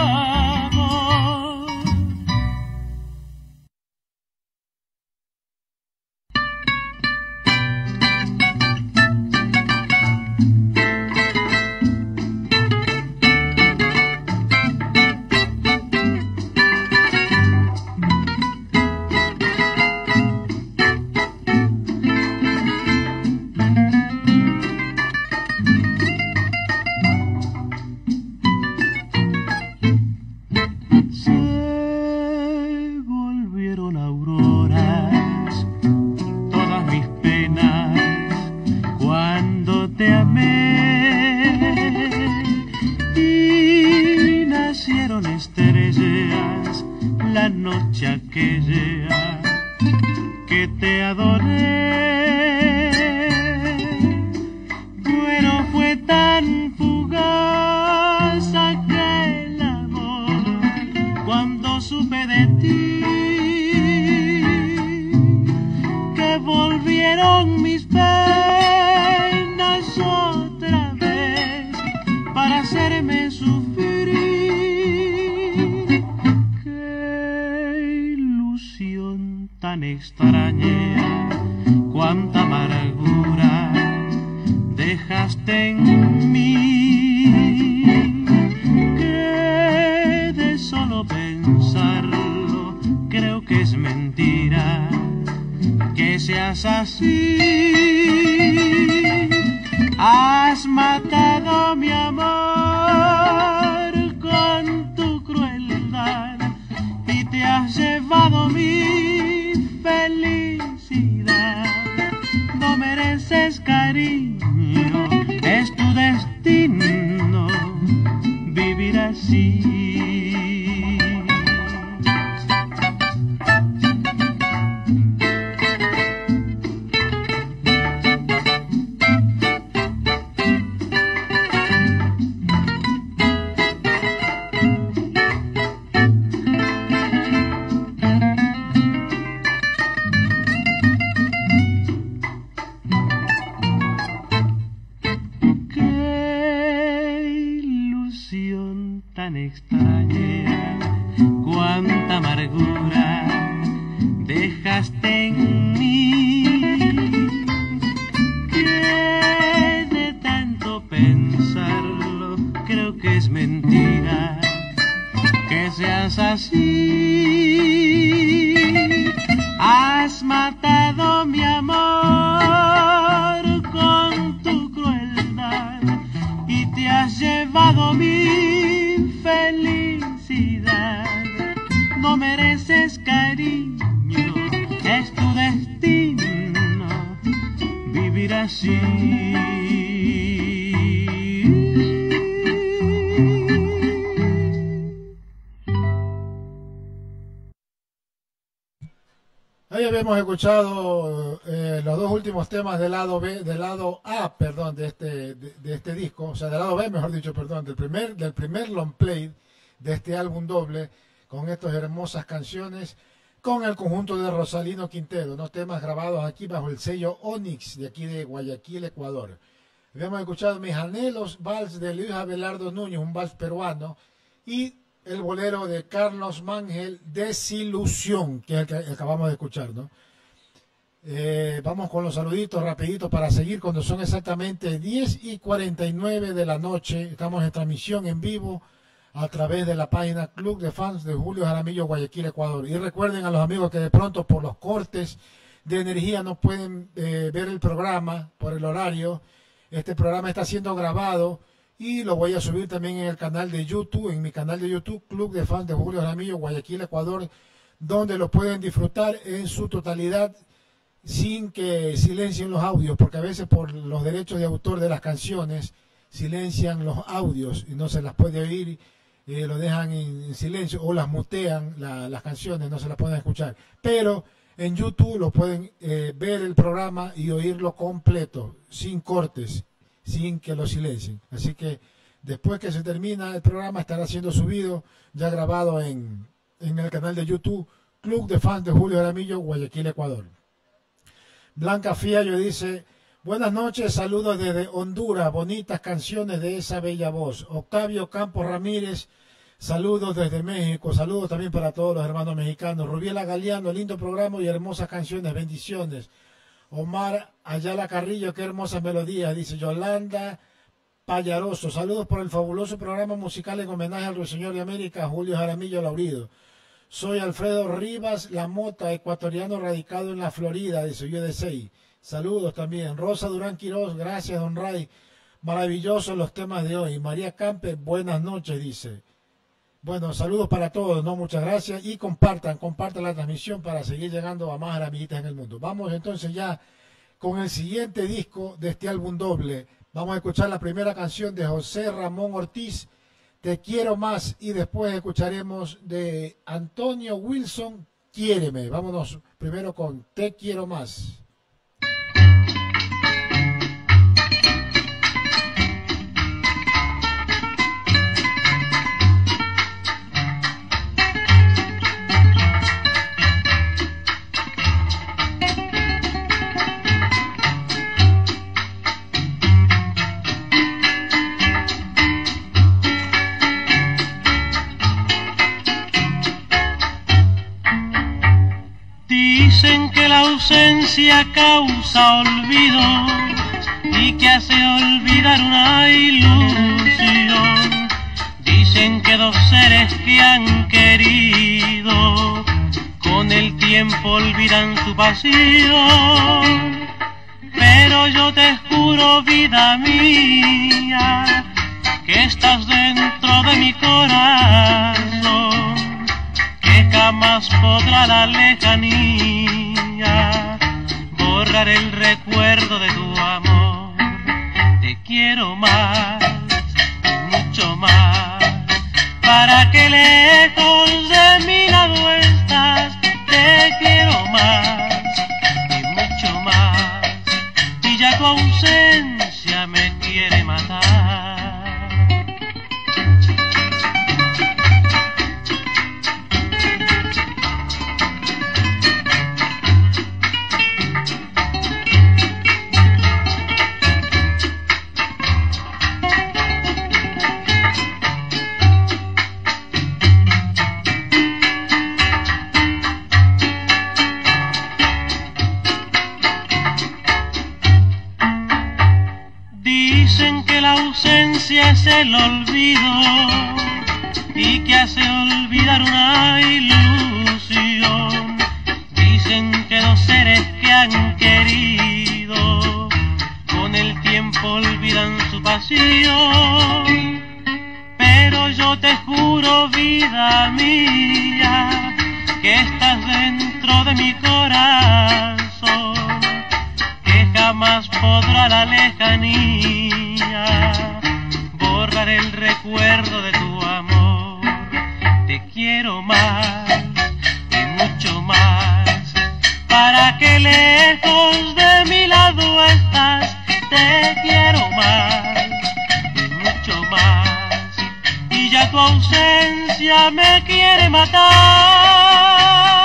amor. Pensarlo, creo que es mentira. seas así. Has matado mi amor con tu crueldad y te has llevado mi felicidad. No mereces cariño, es tu destino vivir así. Tan extraña, cuánta amargura dejaste en mí, que de tanto pensarlo creo que es mentira que seas así. Has matado mi amor con tu crueldad y te has llevado mi felicidad. No mereces cariño, es tu destino vivir así. Ahí habíamos escuchado eh, los dos últimos temas del lado B, del lado A, perdón, de este de, de este disco, o sea, del lado B, mejor dicho, perdón, del primer del primer long play de este álbum doble, con estas hermosas canciones, con el conjunto de Rosalino Quintero, ¿no? Temas grabados aquí bajo el sello Onyx, de aquí de Guayaquil, Ecuador. Habíamos escuchado Mis Anhelos, vals de Luis Abelardo Núñez, un vals peruano, y el bolero de Carlos Mangel, Desilusión, que es el que acabamos de escuchar, ¿no? Eh, vamos con los saluditos rapiditos para seguir cuando son exactamente diez y cuarenta y nueve de la noche. Estamos en transmisión en vivo a través de la página Club de Fans de Julio Jaramillo, Guayaquil, Ecuador. Y recuerden a los amigos que de pronto por los cortes de energía no pueden eh, ver el programa por el horario. Este programa está siendo grabado y lo voy a subir también en el canal de YouTube, en mi canal de YouTube, Club de Fans de Julio Jaramillo, Guayaquil, Ecuador, donde lo pueden disfrutar en su totalidad sin que silencien los audios, porque a veces por los derechos de autor de las canciones silencian los audios y no se las puede oír, eh, lo dejan en, en silencio o las mutean la, las canciones, no se las pueden escuchar. Pero en YouTube lo pueden eh, ver el programa y oírlo completo, sin cortes, sin que lo silencien. Así que después que se termina el programa estará siendo subido, ya grabado en, en el canal de YouTube, Club de Fans de Julio Jaramillo, Guayaquil, Ecuador. Blanca Fiallo dice: buenas noches, saludos desde Honduras, bonitas canciones de esa bella voz. Octavio Campos Ramírez, saludos desde México, saludos también para todos los hermanos mexicanos. Rubiela Galeano, lindo programa y hermosas canciones, bendiciones. Omar Ayala Carrillo, qué hermosas melodías, dice Yolanda Payaroso, saludos por el fabuloso programa musical en homenaje al Ruiseñor de América, Julio Jaramillo Laurido. Soy Alfredo Rivas La Mota, ecuatoriano radicado en la Florida, dice U D C. Saludos también. Rosa Durán Quiroz, gracias, don Ray. Maravillosos los temas de hoy. María Campe, buenas noches, dice. Bueno, saludos para todos, ¿no? Muchas gracias. Y compartan, compartan la transmisión para seguir llegando a más jaramillitas en el mundo. Vamos entonces ya con el siguiente disco de este álbum doble. Vamos a escuchar la primera canción de José Ramón Ortiz, Te Quiero Más, y después escucharemos de Antonio Wilson, Quiéreme. Vámonos primero con Te Quiero Más. Dicen que la ausencia causa olvido y que hace olvidar una ilusión. Dicen que dos seres que han querido con el tiempo olvidan su pasión. Pero yo te juro, vida mía, que estás dentro de mi corazón, que jamás podrá la lejanía borrar el recuerdo de tu amor. Te quiero más, mucho más, para que lejos de mi lado estás. Te quiero más y mucho más, y ya tu ausencia me quiere matar. Es el olvido y que hace olvidar una ilusión. Dicen que los seres que han querido con el tiempo olvidan su pasión. Pero yo te juro, vida mía, que estás dentro de mi corazón, que jamás podrá la lejanía borrar el recuerdo de tu amor. Te quiero más y mucho más, para que lejos de mi lado estás. Te quiero más y mucho más, y ya tu ausencia me quiere matar.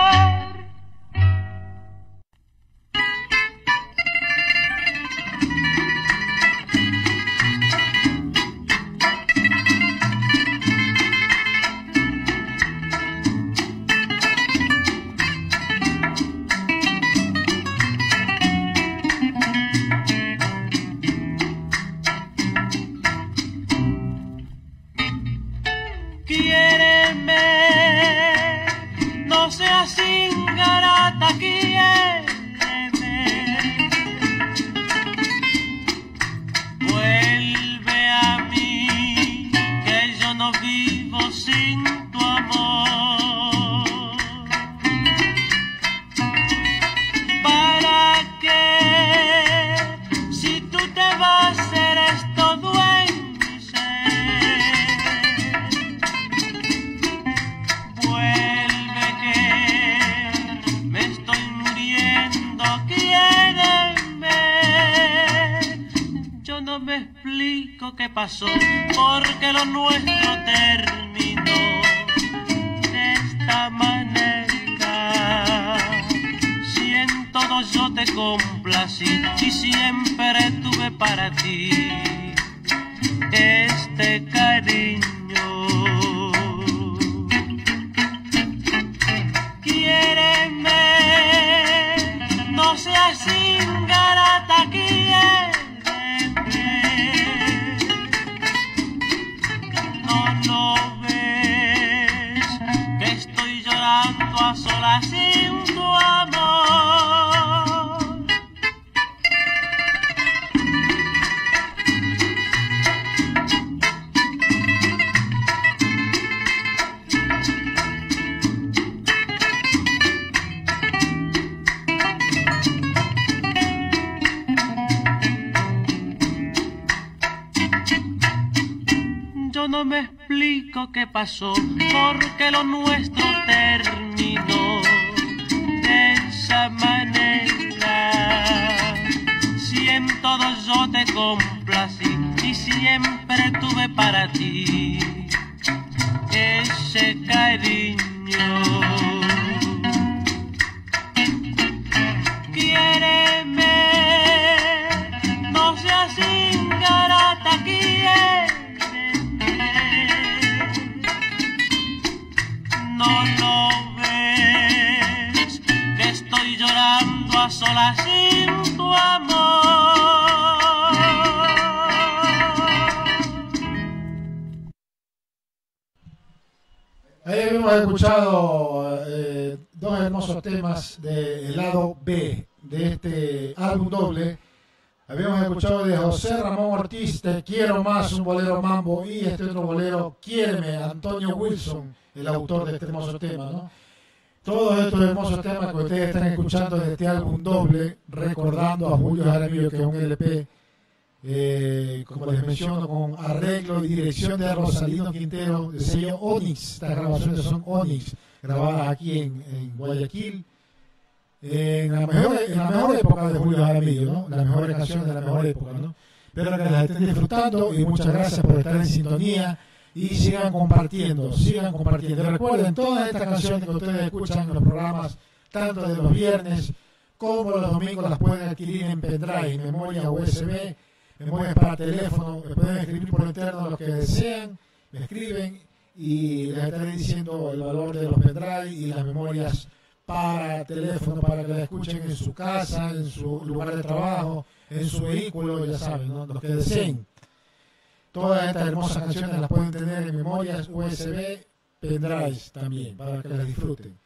Pasó porque lo nuestro terminó de esta manera. Si en todo yo te complací y siempre tuve para ti este cariño. Quiéreme, no seas ingrata, quiéreme. A solas sin tu amor. Yo no me explico qué pasó, porque lo nuestro terminó de esa manera. Si en todo yo te complací y siempre tuve para ti ese cariño. Quiéreme, no seas ingrata, quiéreme. No lo ves, que estoy llorando a solas sin tu amor. Ahí hemos escuchado eh, dos hermosos temas del lado B de este álbum doble. Habíamos escuchado de José Ramón Ortiz, Te quiero más, un bolero mambo, y este otro bolero, Quiéreme, Antonio Wilson, el autor de este hermoso tema, ¿no? Todos estos hermosos temas que ustedes están escuchando de este álbum doble, recordando a Julio Jaramillo, que es un L P, eh, como les menciono, con arreglo y dirección de Rosalino Quintero, de sello Onyx. Estas grabaciones son Onyx, grabadas aquí en, en Guayaquil. En la, mejor, en la mejor época de Julio Jaramillo, ¿no? Las mejores canciones de la mejor época, ¿no? Espero que las estén disfrutando y muchas gracias por estar en sintonía y sigan compartiendo, sigan compartiendo. Recuerden, todas estas canciones que ustedes escuchan en los programas, tanto de los viernes como los domingos, las pueden adquirir en pendrive, en memoria U S B, memorias para teléfono, me pueden escribir por interno lo que desean, me escriben y les estaré diciendo el valor de los pendrive y las memorias para teléfono, para que la escuchen en su casa, en su lugar de trabajo, en su vehículo, ya saben, ¿no? Los que deseen. Todas estas hermosas canciones las pueden tener en memorias U S B, pendrives también, para que las disfruten.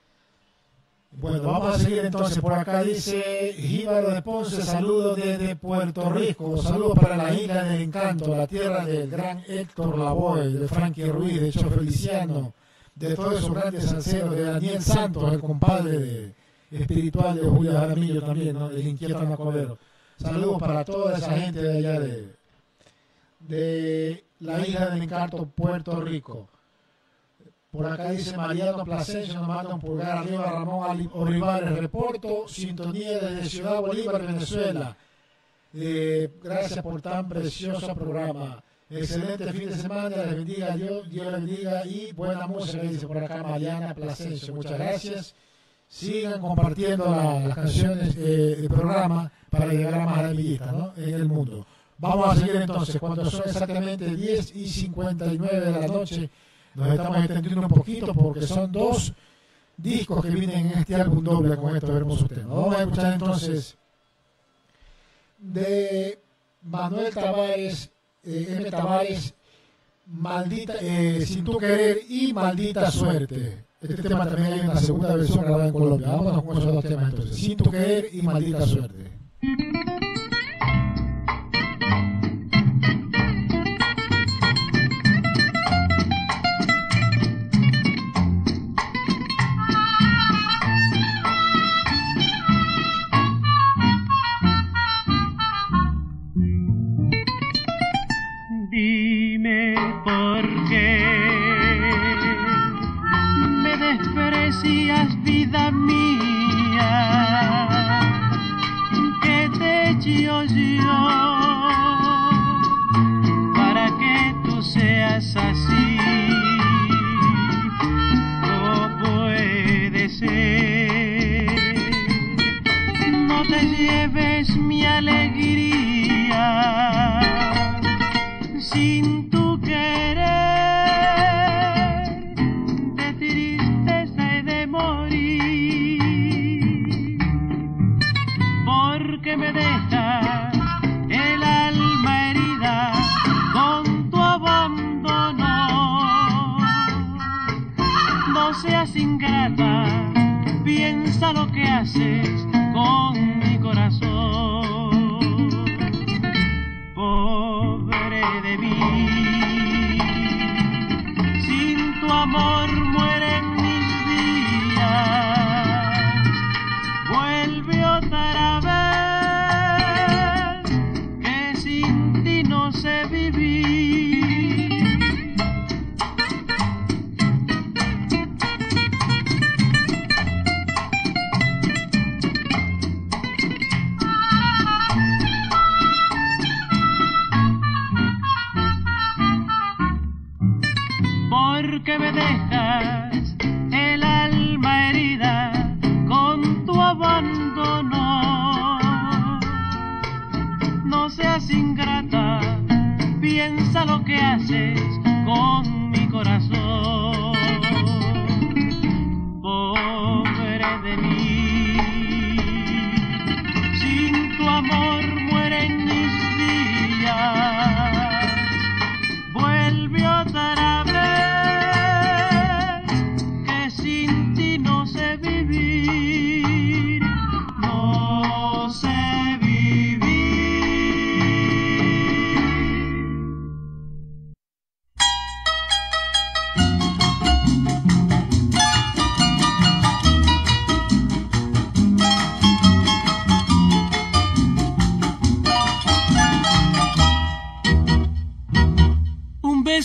Bueno, vamos a seguir entonces. Por acá dice Jíbaro de Ponce, saludos desde Puerto Rico, saludos para la isla del encanto, la tierra del gran Héctor Lavoe, de Frankie Ruiz, de Cho Feliciano, de todos esos grandes salseros, de Daniel Santos, el compadre de, espiritual de Julio Jaramillo también, ¿no? El inquieto Macodero. Saludos para toda esa gente de allá de, de la isla del encanto, Puerto Rico. Por acá dice Mariano Plasencia, nos manda un pulgar arriba. Ramón Olivares, reporto, sintonía desde Ciudad Bolívar, Venezuela. Eh, gracias por tan precioso programa. Excelente fin de semana, les bendiga Dios, Dios les bendiga y buena música, dice por acá Mariana Plasencia. Muchas gracias. Sigan compartiendo la, las canciones eh, del programa para llegar a más jaramillistas, ¿no? En el mundo. Vamos a seguir entonces, cuando son exactamente diez y cincuenta y nueve de la noche. Nos estamos extendiendo un poquito porque son dos discos que vienen en este álbum doble con estos hermosos temas. Vamos a escuchar entonces de Manuel Tavares, eh, M. Tavares, Maldita, eh, Sin Tu Querer y Maldita Suerte. Este tema también hay una segunda versión grabada en Colombia. Vámonos con esos dos temas entonces. Sin Tu Querer y Maldita Suerte. Dime por qué me desprecias, vida mía, que te echo yo para que tú seas así. No puede ser, no te lleves mi alegría. Sin tu querer, de tristeza he de morir, porque me dejas el alma herida con tu abandono. No seas ingrata, piensa lo que haces con mi corazón. De mí, sin tu amor mueren mis días. Vuelve otra vez, que sin ti no sé vivir. Porque me dejas el alma herida con tu abandono. No seas ingrata, piensa lo que haces con mi corazón. Pobre de mí, sin tu amor mueren mis días. Vuelve otra vez, sin ti no se vive.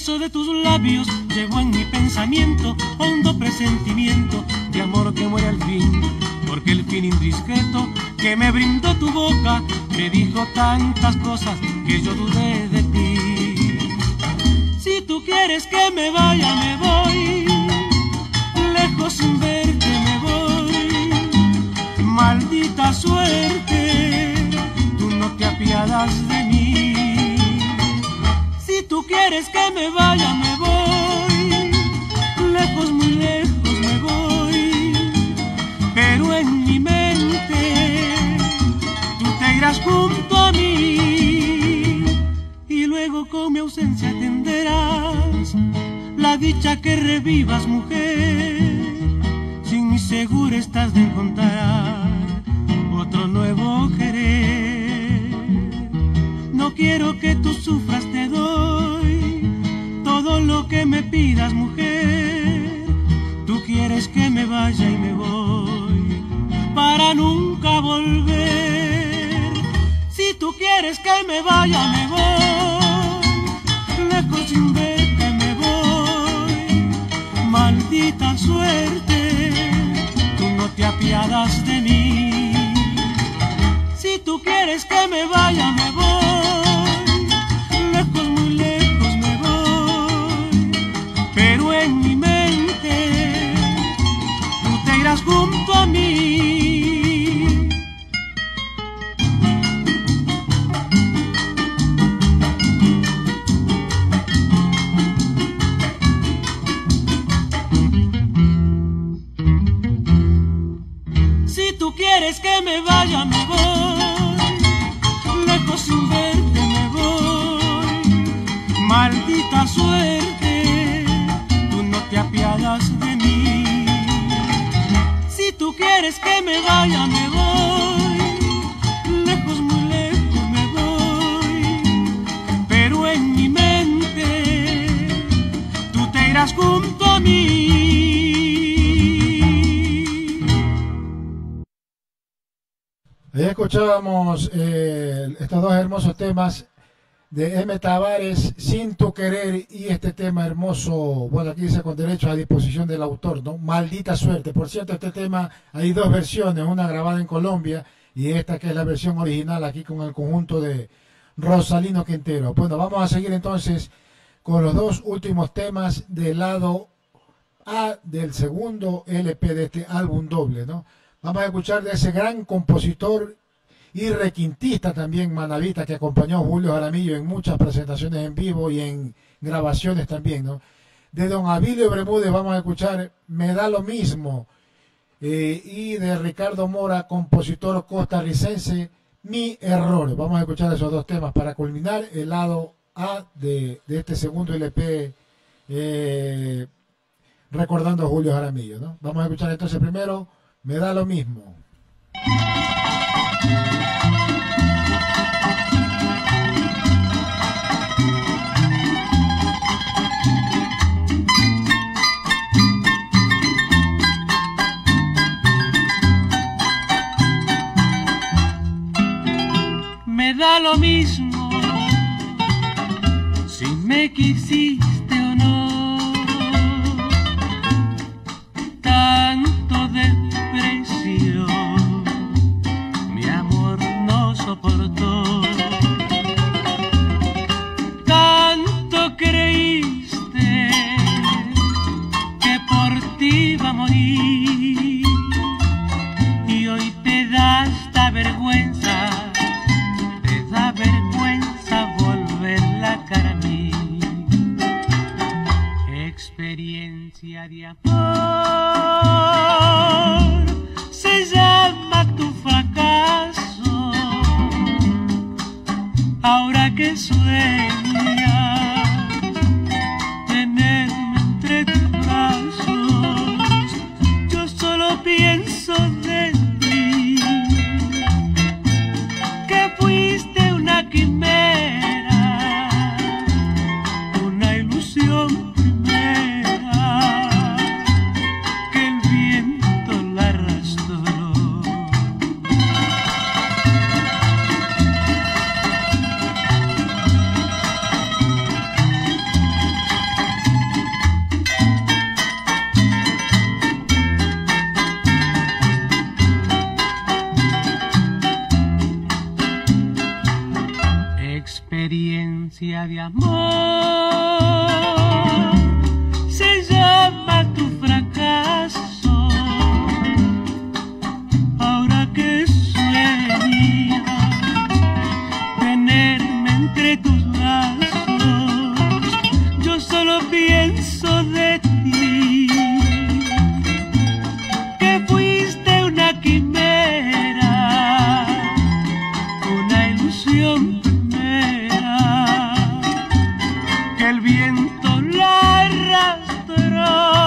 beso de tus labios llegó en mi pensamiento hondo presentimiento de amor que muere al fin, porque el fin indiscreto que me brindó tu boca me dijo tantas cosas que yo dudé de ti. Si tú quieres que me vaya, me voy, lejos sin verte me voy. Maldita suerte, tú no te apiadas de mí. Si tú quieres que me vaya, me voy, lejos, muy lejos me voy. Pero en mi mente tú te irás junto a mí, y luego con mi ausencia atenderás la dicha que revivas, mujer. Sin mí segura estás de encontrar otro nuevo querer. No quiero que tú sufras, te doy todo lo que me pidas, mujer. Tú quieres que me vaya y me voy para nunca volver. Si tú quieres que me vaya, me voy, lejos sin verte me voy. Maldita suerte, tú no te apiadas de mí. Si tú quieres que me vaya, me voy, lejos, muy lejos me voy. Pero en mi mente tú te irás junto a mí. Si tú quieres que me vaya, me voy, lejos sin verte me voy. Maldita suerte, tú no te apiadas de mí. Si tú quieres que me vaya, me voy, lejos, muy lejos me voy. Pero en mi mente tú te irás junto a mí. Ahí escuchábamos eh, estos dos hermosos temas de M. Tavares, Sin tu querer, y este tema hermoso, bueno, aquí dice con derechos a disposición del autor, ¿no? Maldita suerte. Por cierto, este tema hay dos versiones, una grabada en Colombia y esta que es la versión original aquí con el conjunto de Rosalino Quintero. Bueno, vamos a seguir entonces con los dos últimos temas del lado A del segundo L P de este álbum doble, ¿no? Vamos a escuchar de ese gran compositor y requintista también manavita que acompañó a Julio Jaramillo en muchas presentaciones en vivo y en grabaciones también, ¿no? De don Abilio Bermúdez vamos a escuchar Me da lo mismo, eh, y de Ricardo Mora, compositor costarricense, Mi error. Vamos a escuchar esos dos temas para culminar el lado A de, de este segundo L P, eh, recordando a Julio Jaramillo, ¿no? Vamos a escuchar entonces primero Me da lo mismo. Me da lo mismo si me quisiste o no, tanto desprecio mi amor no soportó, tanto creíste que por ti iba a morir y hoy te da esta vergüenza. Da vergüenza volver la cara a mí. Experiencia de amor se llama tu fracaso. Ahora que sueñas tenerme entre tus brazos, yo solo pienso de ti, que fuiste una quimera, una ilusión primera, que el viento la arrastró. experiencia de amor se llama tu fracaso. Ahora que sueñas tenerme entre tus brazos, yo solo pienso de ti, que fuiste una quimera, una ilusión primera, que el viento la arrastró.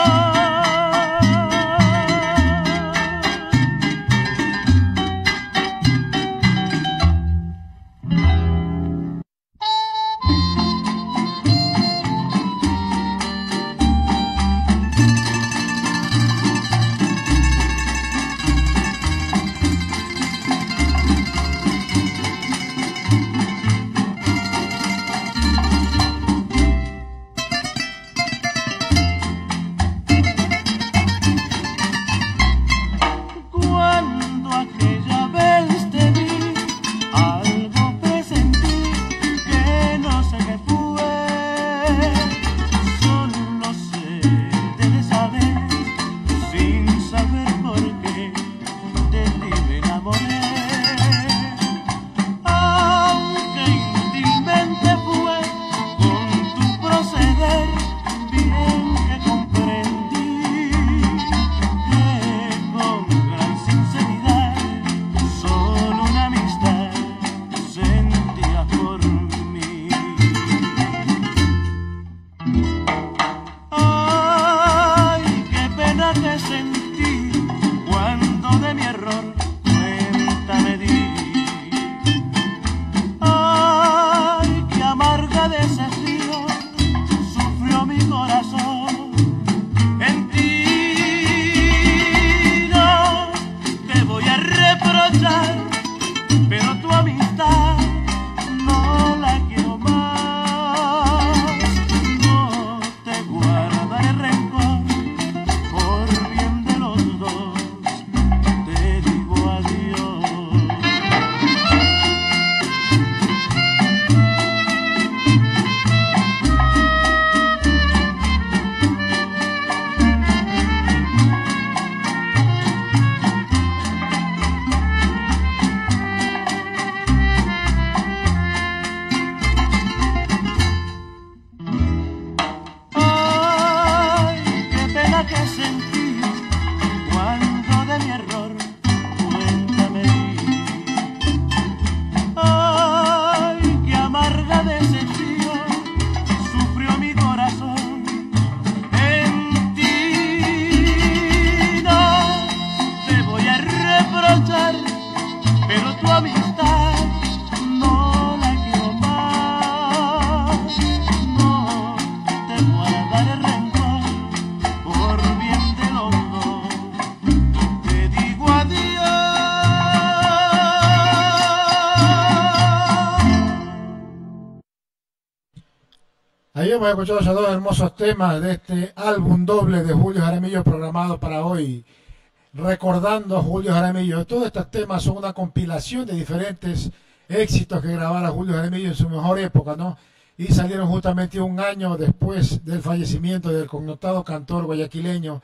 Hemos escuchado esos dos hermosos temas de este álbum doble de Julio Jaramillo programado para hoy, recordando a Julio Jaramillo. Todos estos temas son una compilación de diferentes éxitos que grabara Julio Jaramillo en su mejor época, ¿no? Y salieron justamente un año después del fallecimiento del connotado cantor guayaquileño.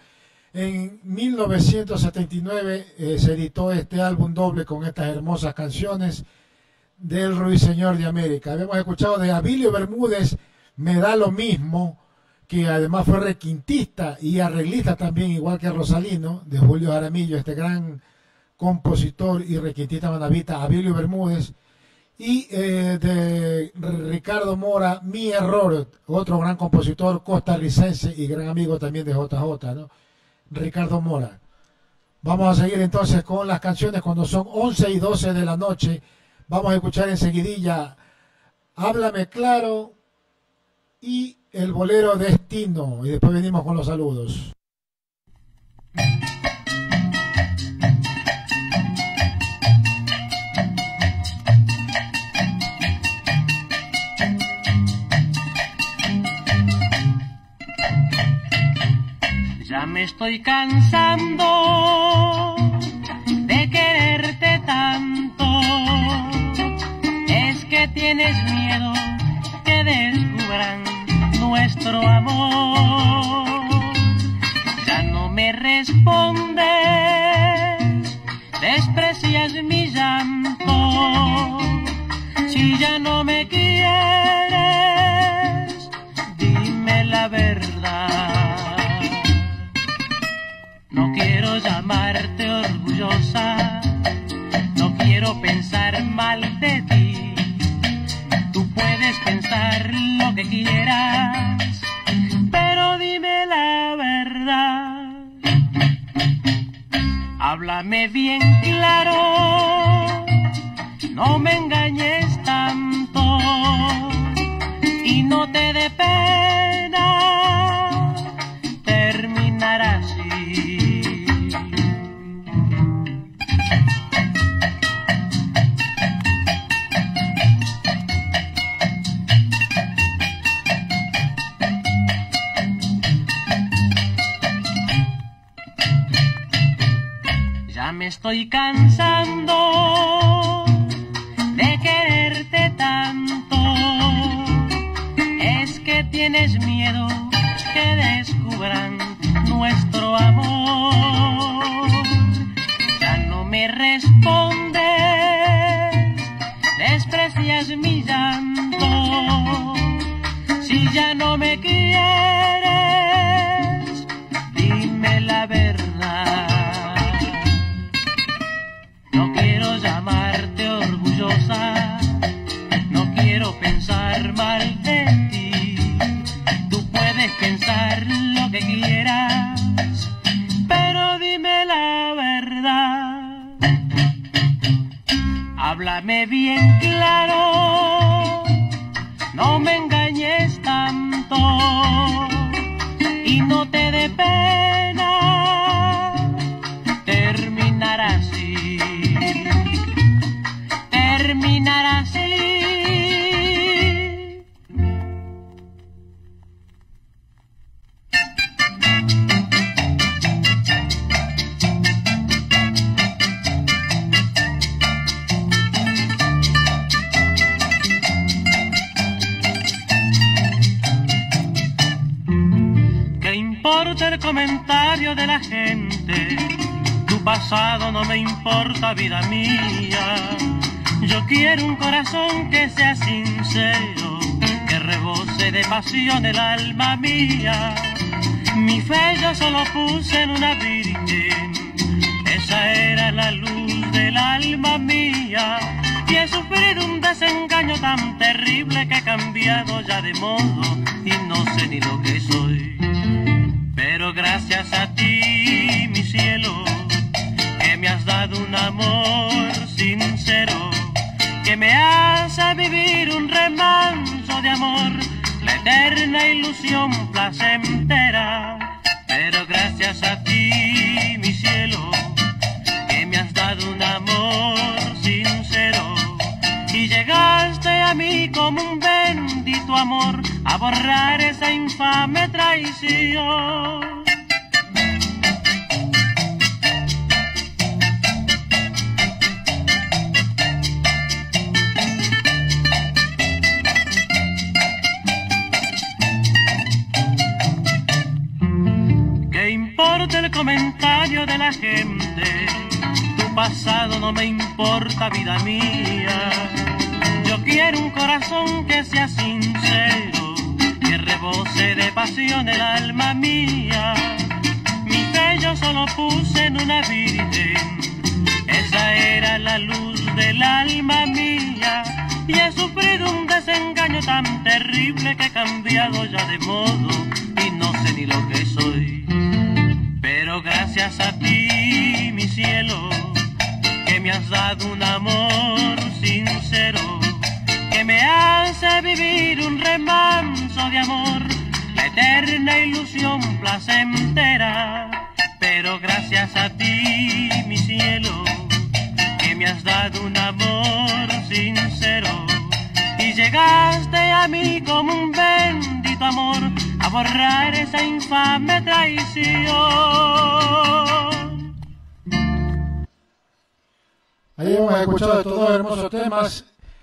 En mil novecientos setenta y nueve eh, se editó este álbum doble con estas hermosas canciones del Ruiseñor de América. Habíamos escuchado de Abilio Bermúdez, Me da lo mismo, que además fue requintista y arreglista también, igual que Rosalino, de Julio Jaramillo, este gran compositor y requintista manabita, Abilio Bermúdez. Y eh, de Ricardo Mora, Mi Error, otro gran compositor costarricense y gran amigo también de J J, ¿no? Ricardo Mora. Vamos a seguir entonces con las canciones cuando son once y doce de la noche. Vamos a escuchar enseguidilla Háblame Claro y el bolero Destino, y después venimos con los saludos. Ya me estoy cansando de quererte tanto, es que tienes miedo que descubran nuestro amor. Ya no me respondes, desprecias mi llanto. Si ya no me quieres, dime la verdad. No quiero llamarte orgullosa, no quiero pensar mal de ti. Tú puedes pensar lo que quieras, pero dime la verdad. Háblame bien claro, no me engañes tanto y no te dé pena terminar así. Ya me estoy cansando de quererte tanto. Es que tienes miedo que descubran nuestro amor. Ya no me respondes, desprecias mi llanto. Si ya no me quieres, dime la verdad. No quiero llamarte orgullosa, no quiero pensar mal de ti. Tú puedes pensar lo que quieras, pero dime la verdad. Háblame bien claro, no me engañes tanto y no te dé pena terminar así. Terminar así. ¿Qué importa el comentario de la gente? Tu pasado no me importa, vida mía. Yo quiero un corazón que sea sincero, que rebose de pasión el alma mía. Mi fe yo solo puse en una virgen, esa era la luz del alma mía. Y he sufrido un desengaño tan terrible que he cambiado ya de modo y no sé ni lo que soy. Pero gracias a ti, mi cielo, que me has dado un amor sincero, que me hace vivir un remanso de amor, la eterna ilusión placentera. Pero gracias a ti, mi cielo, que me has dado un amor sincero, y llegaste a mí como un bendito amor a borrar esa infame traición. ¿Qué importa el comentario de la gente? Tu pasado no me importa, vida mía. Yo quiero un corazón que sea sincero, que rebose de pasión el alma mía. Mi fe yo solo puse en una virgen, esa era la luz del alma mía. Y he sufrido un desengaño tan terrible que he cambiado ya de modo y no sé ni lo que soy. Pero gracias a ti, mi cielo, que me has dado un amor sincero, que me hace vivir un remanso de amor, la eterna ilusión placentera. Pero gracias a ti, mi cielo, que me has dado un amor sincero, y llegaste a mí como un bendito amor a borrar esa infame traición. Ahí hemos escuchado estos dos hermosos temas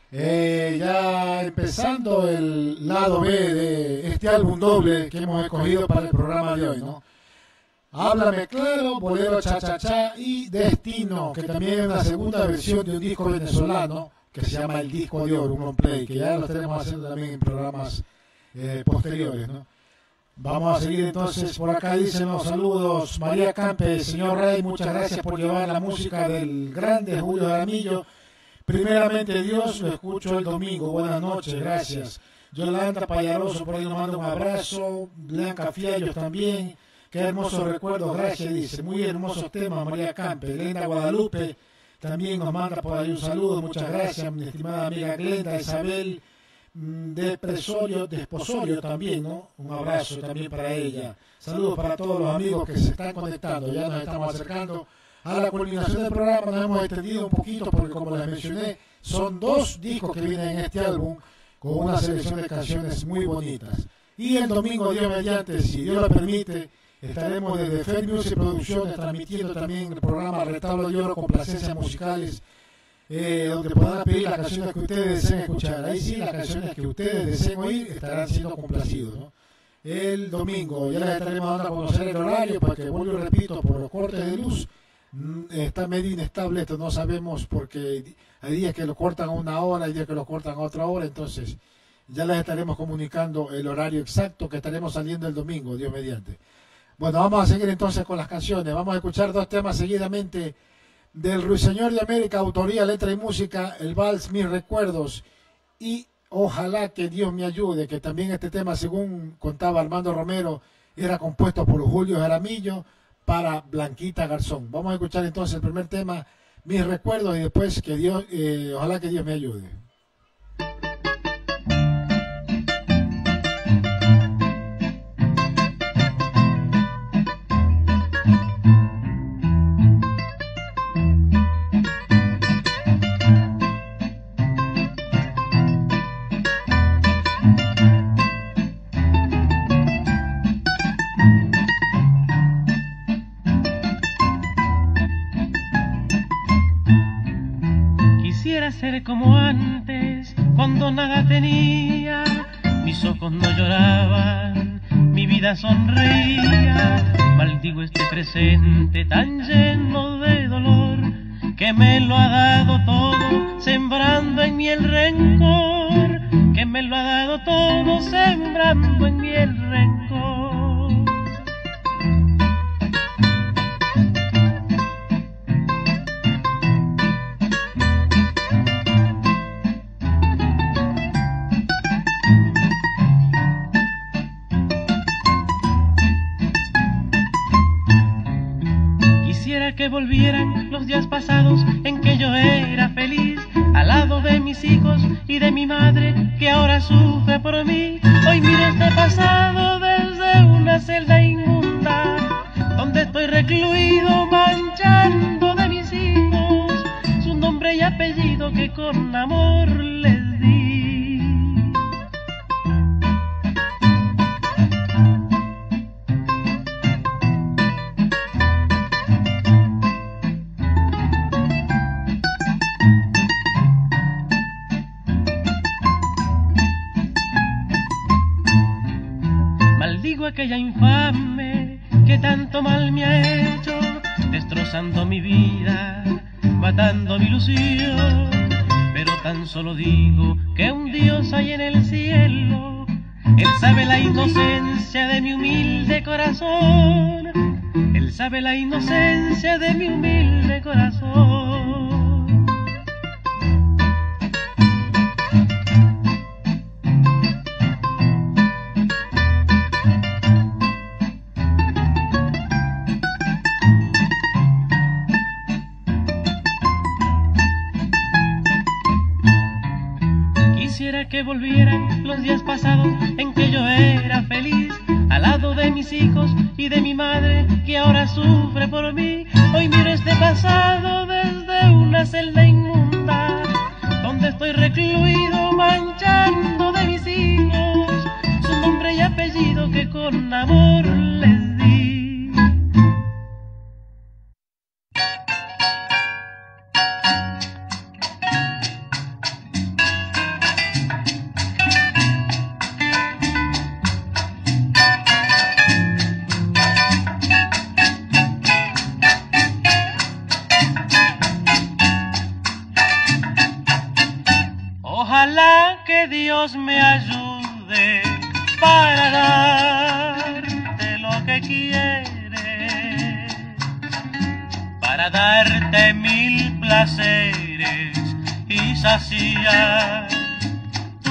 Eh, ya empezando el lado B de este álbum doble que hemos escogido para el programa de hoy, ¿no? Háblame claro, Bolero Cha Cha Cha y Destino, que también es una segunda versión de un disco venezolano que se llama El Disco de Oro, un long play, que ya lo estaremos haciendo también en programas eh, posteriores, ¿no? Vamos a seguir entonces, por acá dicen los saludos, María Campe, señor Rey, muchas gracias por llevar la música del grande Julio Jaramillo. Primeramente Dios, lo escucho el domingo, buenas noches, gracias. Yolanda Payaroso, por ahí nos manda un abrazo, Blanca Fiallos también, qué hermosos recuerdos, gracias, dice, muy hermosos temas, María Campe. Glenda Guadalupe también nos manda por ahí un saludo, muchas gracias, mi estimada amiga Glenda, Isabel de Presorio, de Esposorio también, ¿no? Un abrazo también para ella. Saludos para todos los amigos que se están conectando. Ya nos estamos acercando a la culminación del programa. Nos hemos extendido un poquito porque, como les mencioné, son dos discos que vienen en este álbum con una selección de canciones muy bonitas. Y el domingo, Dios mediante, si Dios lo permite, estaremos desde Fair Music Producciones transmitiendo también el programa Retablo de Oro, complacencias musicales, Eh, donde podrán pedir las canciones que ustedes deseen escuchar. Ahí sí, las canciones que ustedes deseen oír estarán siendo complacidos, ¿no? El domingo ya les estaremos dando a conocer el horario, porque vuelvo y repito, por los cortes de luz está medio inestable esto, no sabemos, porque hay días que lo cortan a una hora, hay días que lo cortan a otra hora, entonces ya les estaremos comunicando el horario exacto que estaremos saliendo el domingo, Dios mediante. Bueno, vamos a seguir entonces con las canciones. Vamos a escuchar dos temas seguidamente del Ruiseñor de América, autoría, letra y música, el vals Mis Recuerdos y Ojalá que Dios me ayude, que también este tema, según contaba Armando Romero, era compuesto por Julio Jaramillo para Blanquita Garzón. Vamos a escuchar entonces el primer tema, Mis Recuerdos, y después que Dios, eh, Ojalá que Dios me ayude. Ser como antes, cuando nada tenía, mis ojos no lloraban, mi vida sonreía. Maldigo este presente tan lleno de dolor, que me lo ha dado todo, sembrando en mí el rencor, que me lo ha dado todo, sembrando en mí el rencor. Que volvieran los días pasados en que yo era feliz, al lado de mis hijos y de mi madre que ahora sufre por mí. Hoy miro este pasado desde una celda inmunda, donde estoy recluido manchando de mis hijos su nombre y apellido que con amor les di. Aquella infame que tanto mal me ha hecho, destrozando mi vida, matando mi ilusión. Pero tan solo digo que un Dios hay en el cielo, Él sabe la inocencia de mi humilde corazón, Él sabe la inocencia de mi humilde corazón. Que volvieran los días pasados en que yo era feliz, al lado de mis hijos y de mi madre que ahora sufre por mí. Hoy miro este pasado desde una celda inmunda, donde estoy recluido manchando de mis hijos su nombre y apellido que con amor les di. Ojalá que Dios me ayude para darte lo que quieres, para darte mil placeres y saciar tu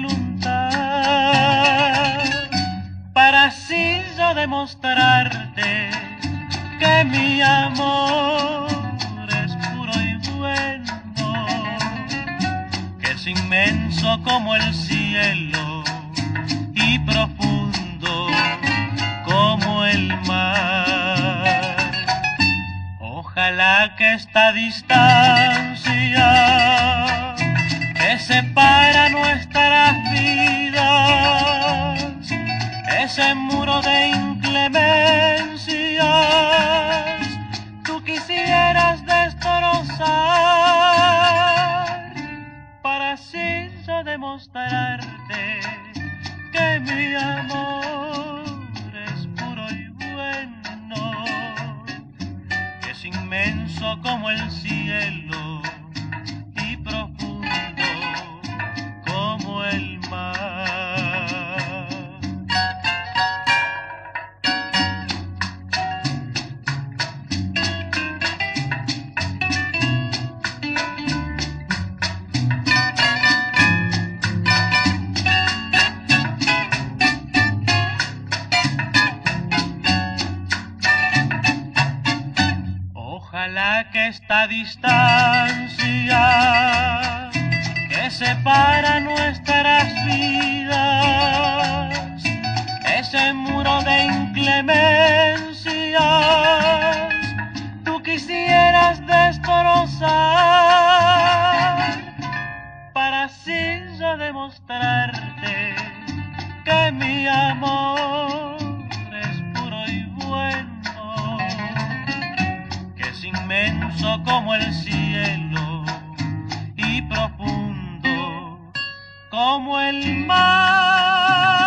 voluntad, para así yo demostrarte que mi amor es puro y bueno, que es inmenso como el cielo y profundo como el mar. Ojalá que esta distancia que separa nuestras vidas, ese muro de inclemencias, tú quisieras destrozar, para así yo demostrarte que mi amor es puro y bueno, que es inmenso como el cielo y profundo como el mar. Ojalá que esta distancia que separa nuestras vidas, ese muro de inclemencias, tú quisieras destrozar, para así yo demostrarte que mi amor es puro y bueno, inmenso como el cielo y profundo como el mar.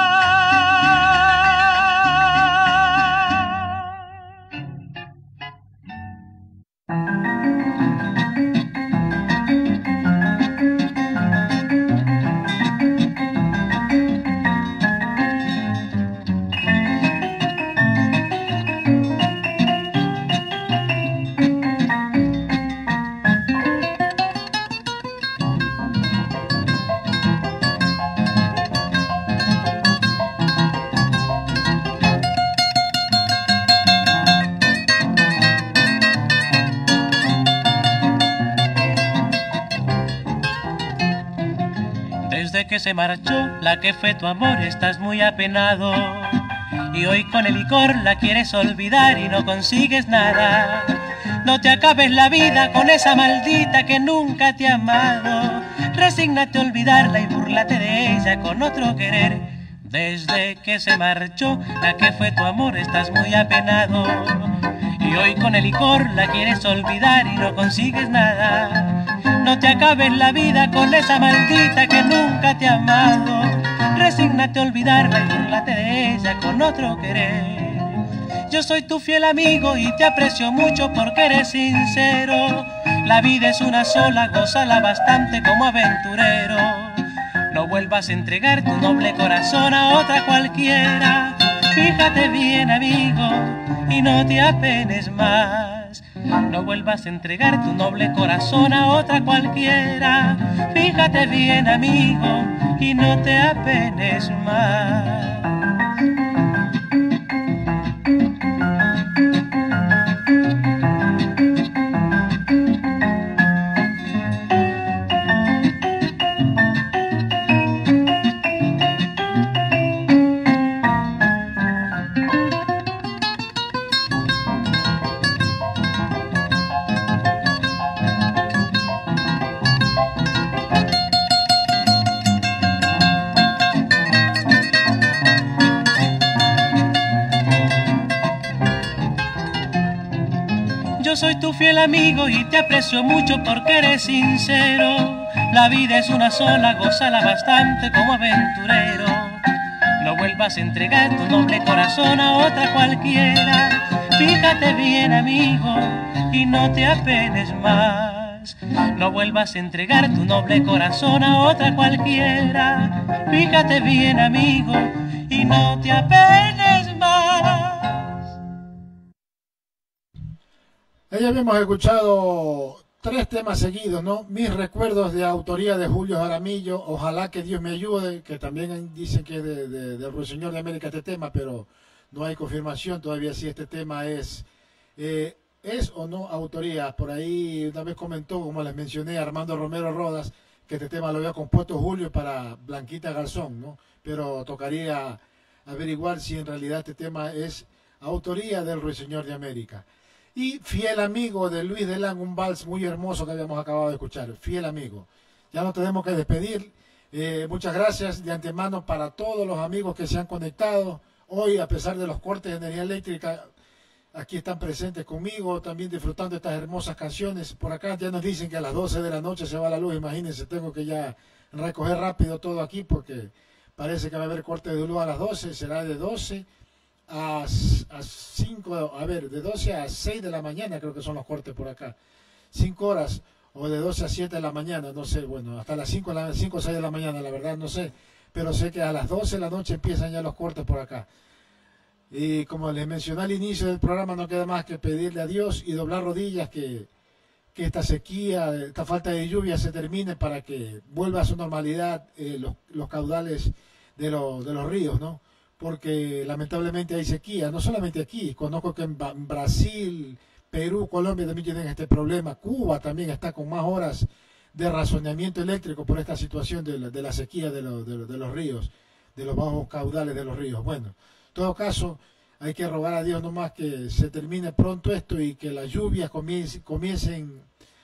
Desde que se marchó la que fue tu amor estás muy apenado, y hoy con el licor la quieres olvidar y no consigues nada. No te acabes la vida con esa maldita que nunca te ha amado. Resígnate a olvidarla y búrlate de ella con otro querer. Desde que se marchó la que fue tu amor estás muy apenado, y hoy con el licor la quieres olvidar y no consigues nada. No te acabes la vida con esa maldita que nunca te ha amado. Resígnate a olvidarla y búrlate de ella con otro querer. Yo soy tu fiel amigo y te aprecio mucho porque eres sincero. La vida es una sola, gózala bastante como aventurero. No vuelvas a entregar tu noble corazón a otra cualquiera. Fíjate bien, amigo, y no te apenes más. No vuelvas a entregar tu noble corazón a otra cualquiera. Fíjate bien, amigo, y no te apenes más. Yo soy tu fiel amigo y te aprecio mucho porque eres sincero. La vida es una sola, gózala bastante como aventurero. No vuelvas a entregar tu noble corazón a otra cualquiera. Fíjate bien, amigo, y no te apenes más. quieras, no vuelvas a entregar tu noble corazón a otra cualquiera. Fíjate bien, amigo, y no te apenes más. Ahí habíamos escuchado tres temas seguidos, ¿no? Mis recuerdos, de autoría de Julio Jaramillo, Ojalá que Dios me ayude, que también dicen que es de, de, de Ruiseñor de América este tema, pero no hay confirmación todavía si este tema es, eh, es o no autoría. Por ahí una vez comentó, como les mencioné, Armando Romero Rodas, que este tema lo había compuesto Julio para Blanquita Garzón, ¿no? Pero tocaría averiguar si en realidad este tema es autoría del Ruiseñor de América. Y Fiel Amigo de Luis Delán, un vals muy hermoso que habíamos acabado de escuchar. Fiel Amigo. Ya nos tenemos que despedir. Eh, muchas gracias de antemano para todos los amigos que se han conectado. Hoy, a pesar de los cortes de energía eléctrica, aquí están presentes conmigo, también disfrutando estas hermosas canciones. Por acá ya nos dicen que a las doce de la noche se va la luz. Imagínense, tengo que ya recoger rápido todo aquí porque parece que va a haber corte de luz a las doce. Será de doce a cinco, a ver, de doce a seis de la mañana creo que son los cortes por acá. cinco horas, o de doce a siete de la mañana, no sé, bueno, hasta las cinco o seis de la mañana, la verdad no sé. Pero sé que a las doce de la noche empiezan ya los cortes por acá. Y como les mencioné al inicio del programa, no queda más que pedirle a Dios y doblar rodillas que, que esta sequía, esta falta de lluvia se termine para que vuelva a su normalidad eh, los, los caudales de, lo, de los ríos, ¿no? Porque lamentablemente hay sequía, no solamente aquí, conozco que en, en Brasil, Perú, Colombia también tienen este problema, Cuba también está con más horas de racionamiento eléctrico por esta situación de la, de la sequía de, lo, de, lo, de los ríos, de los bajos caudales de los ríos. Bueno, en todo caso, hay que rogar a Dios nomás que se termine pronto esto y que las lluvias comiencen, comiencen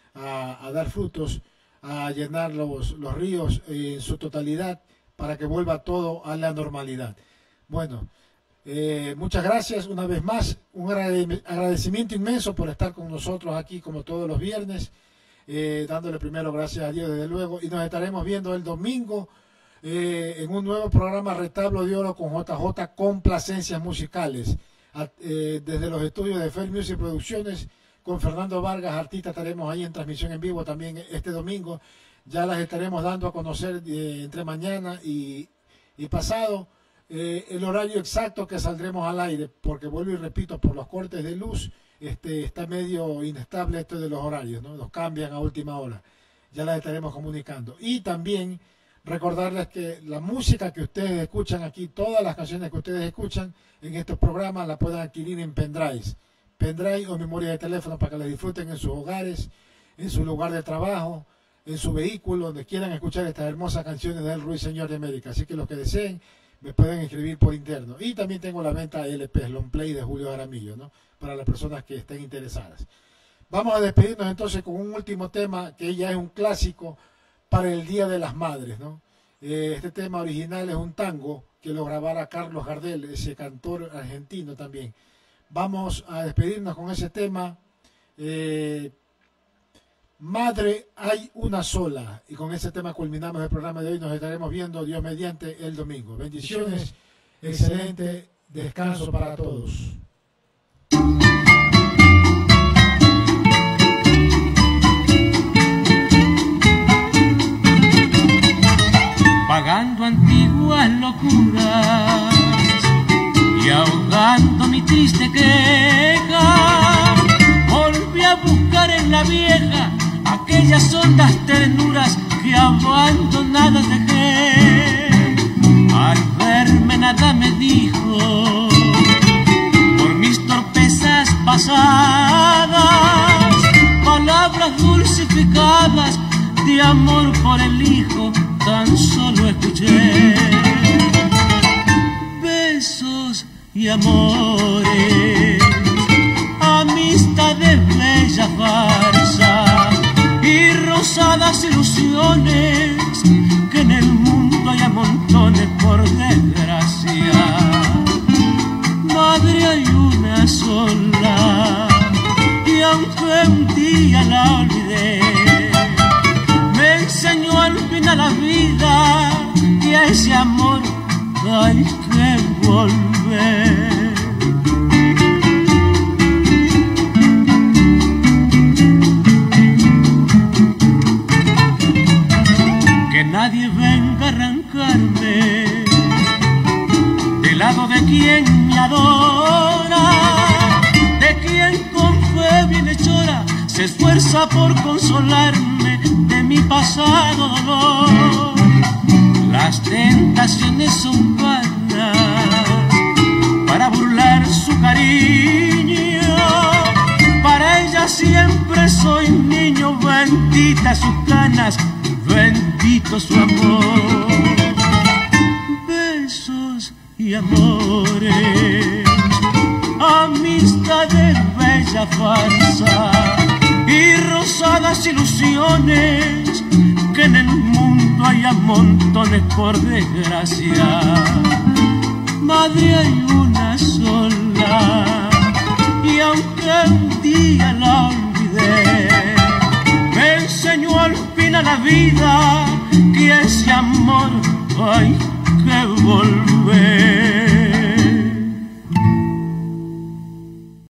a, a dar frutos, a llenar los, los ríos en su totalidad para que vuelva todo a la normalidad. Bueno, eh, muchas gracias una vez más, un agradecimiento inmenso por estar con nosotros aquí como todos los viernes. Eh, dándole primero gracias a Dios desde luego, y nos estaremos viendo el domingo eh, en un nuevo programa Retablo de Oro con J J Complacencias Musicales, a, eh, desde los estudios de Fair Music Producciones con Fernando Vargas, artista. Estaremos ahí en transmisión en vivo también este domingo, ya las estaremos dando a conocer eh, entre mañana y, y pasado eh, el horario exacto que saldremos al aire, porque vuelvo y repito, por los cortes de luz Este, está medio inestable esto de los horarios, ¿no? Los cambian a última hora. Ya las estaremos comunicando. Y también recordarles que la música que ustedes escuchan aquí, todas las canciones que ustedes escuchan en estos programas, la pueden adquirir en pendrives. Pendrive o memoria de teléfono para que la disfruten en sus hogares, en su lugar de trabajo, en su vehículo, donde quieran escuchar estas hermosas canciones del Ruiseñor de América. Así que los que deseen me pueden escribir por interno. Y también tengo la venta L P, Long Play de Julio Jaramillo, ¿no? Para las personas que estén interesadas. Vamos a despedirnos entonces con un último tema que ya es un clásico para el Día de las Madres, ¿no? Eh, este tema original es un tango que lo grabara Carlos Gardel, ese cantor argentino también. Vamos a despedirnos con ese tema. Eh, Madre hay una sola. Y con ese tema culminamos el programa de hoy. Nos estaremos viendo, Dios mediante, el domingo. Bendiciones, excelente descanso para todos. Pagando antiguas locuras y ahogando mi triste queja, volví a buscar en la vieja aquellas hondas ternuras que abandonadas dejé. Al verme nada me dijo por mis torpezas pasadas, palabras dulcificadas de amor por el hijo tan solo escuché. Besos y amores, amistades, bella farsa y rosadas ilusiones, que en el mundo hay a montones por desgracia. Madre hay una sola, y aunque un día la olvidé, me enseñó al final la vida que a ese amor hay que volver. nadie venga a arrancarme del lado de quien me adora, de quien con fe bienhechora se esfuerza por consolarme de mi pasado dolor. Las tentaciones son vanas para burlar su cariño, para ella siempre soy niño, benditas sus canas, bendito su amor. Besos y amores, amistades, bella farsa y rosadas ilusiones, que en el mundo hay a montones por desgracia. Madre hay una sola, y aunque un día la olvidé, me enseñó al fin a la vida que ese amor hay que volver.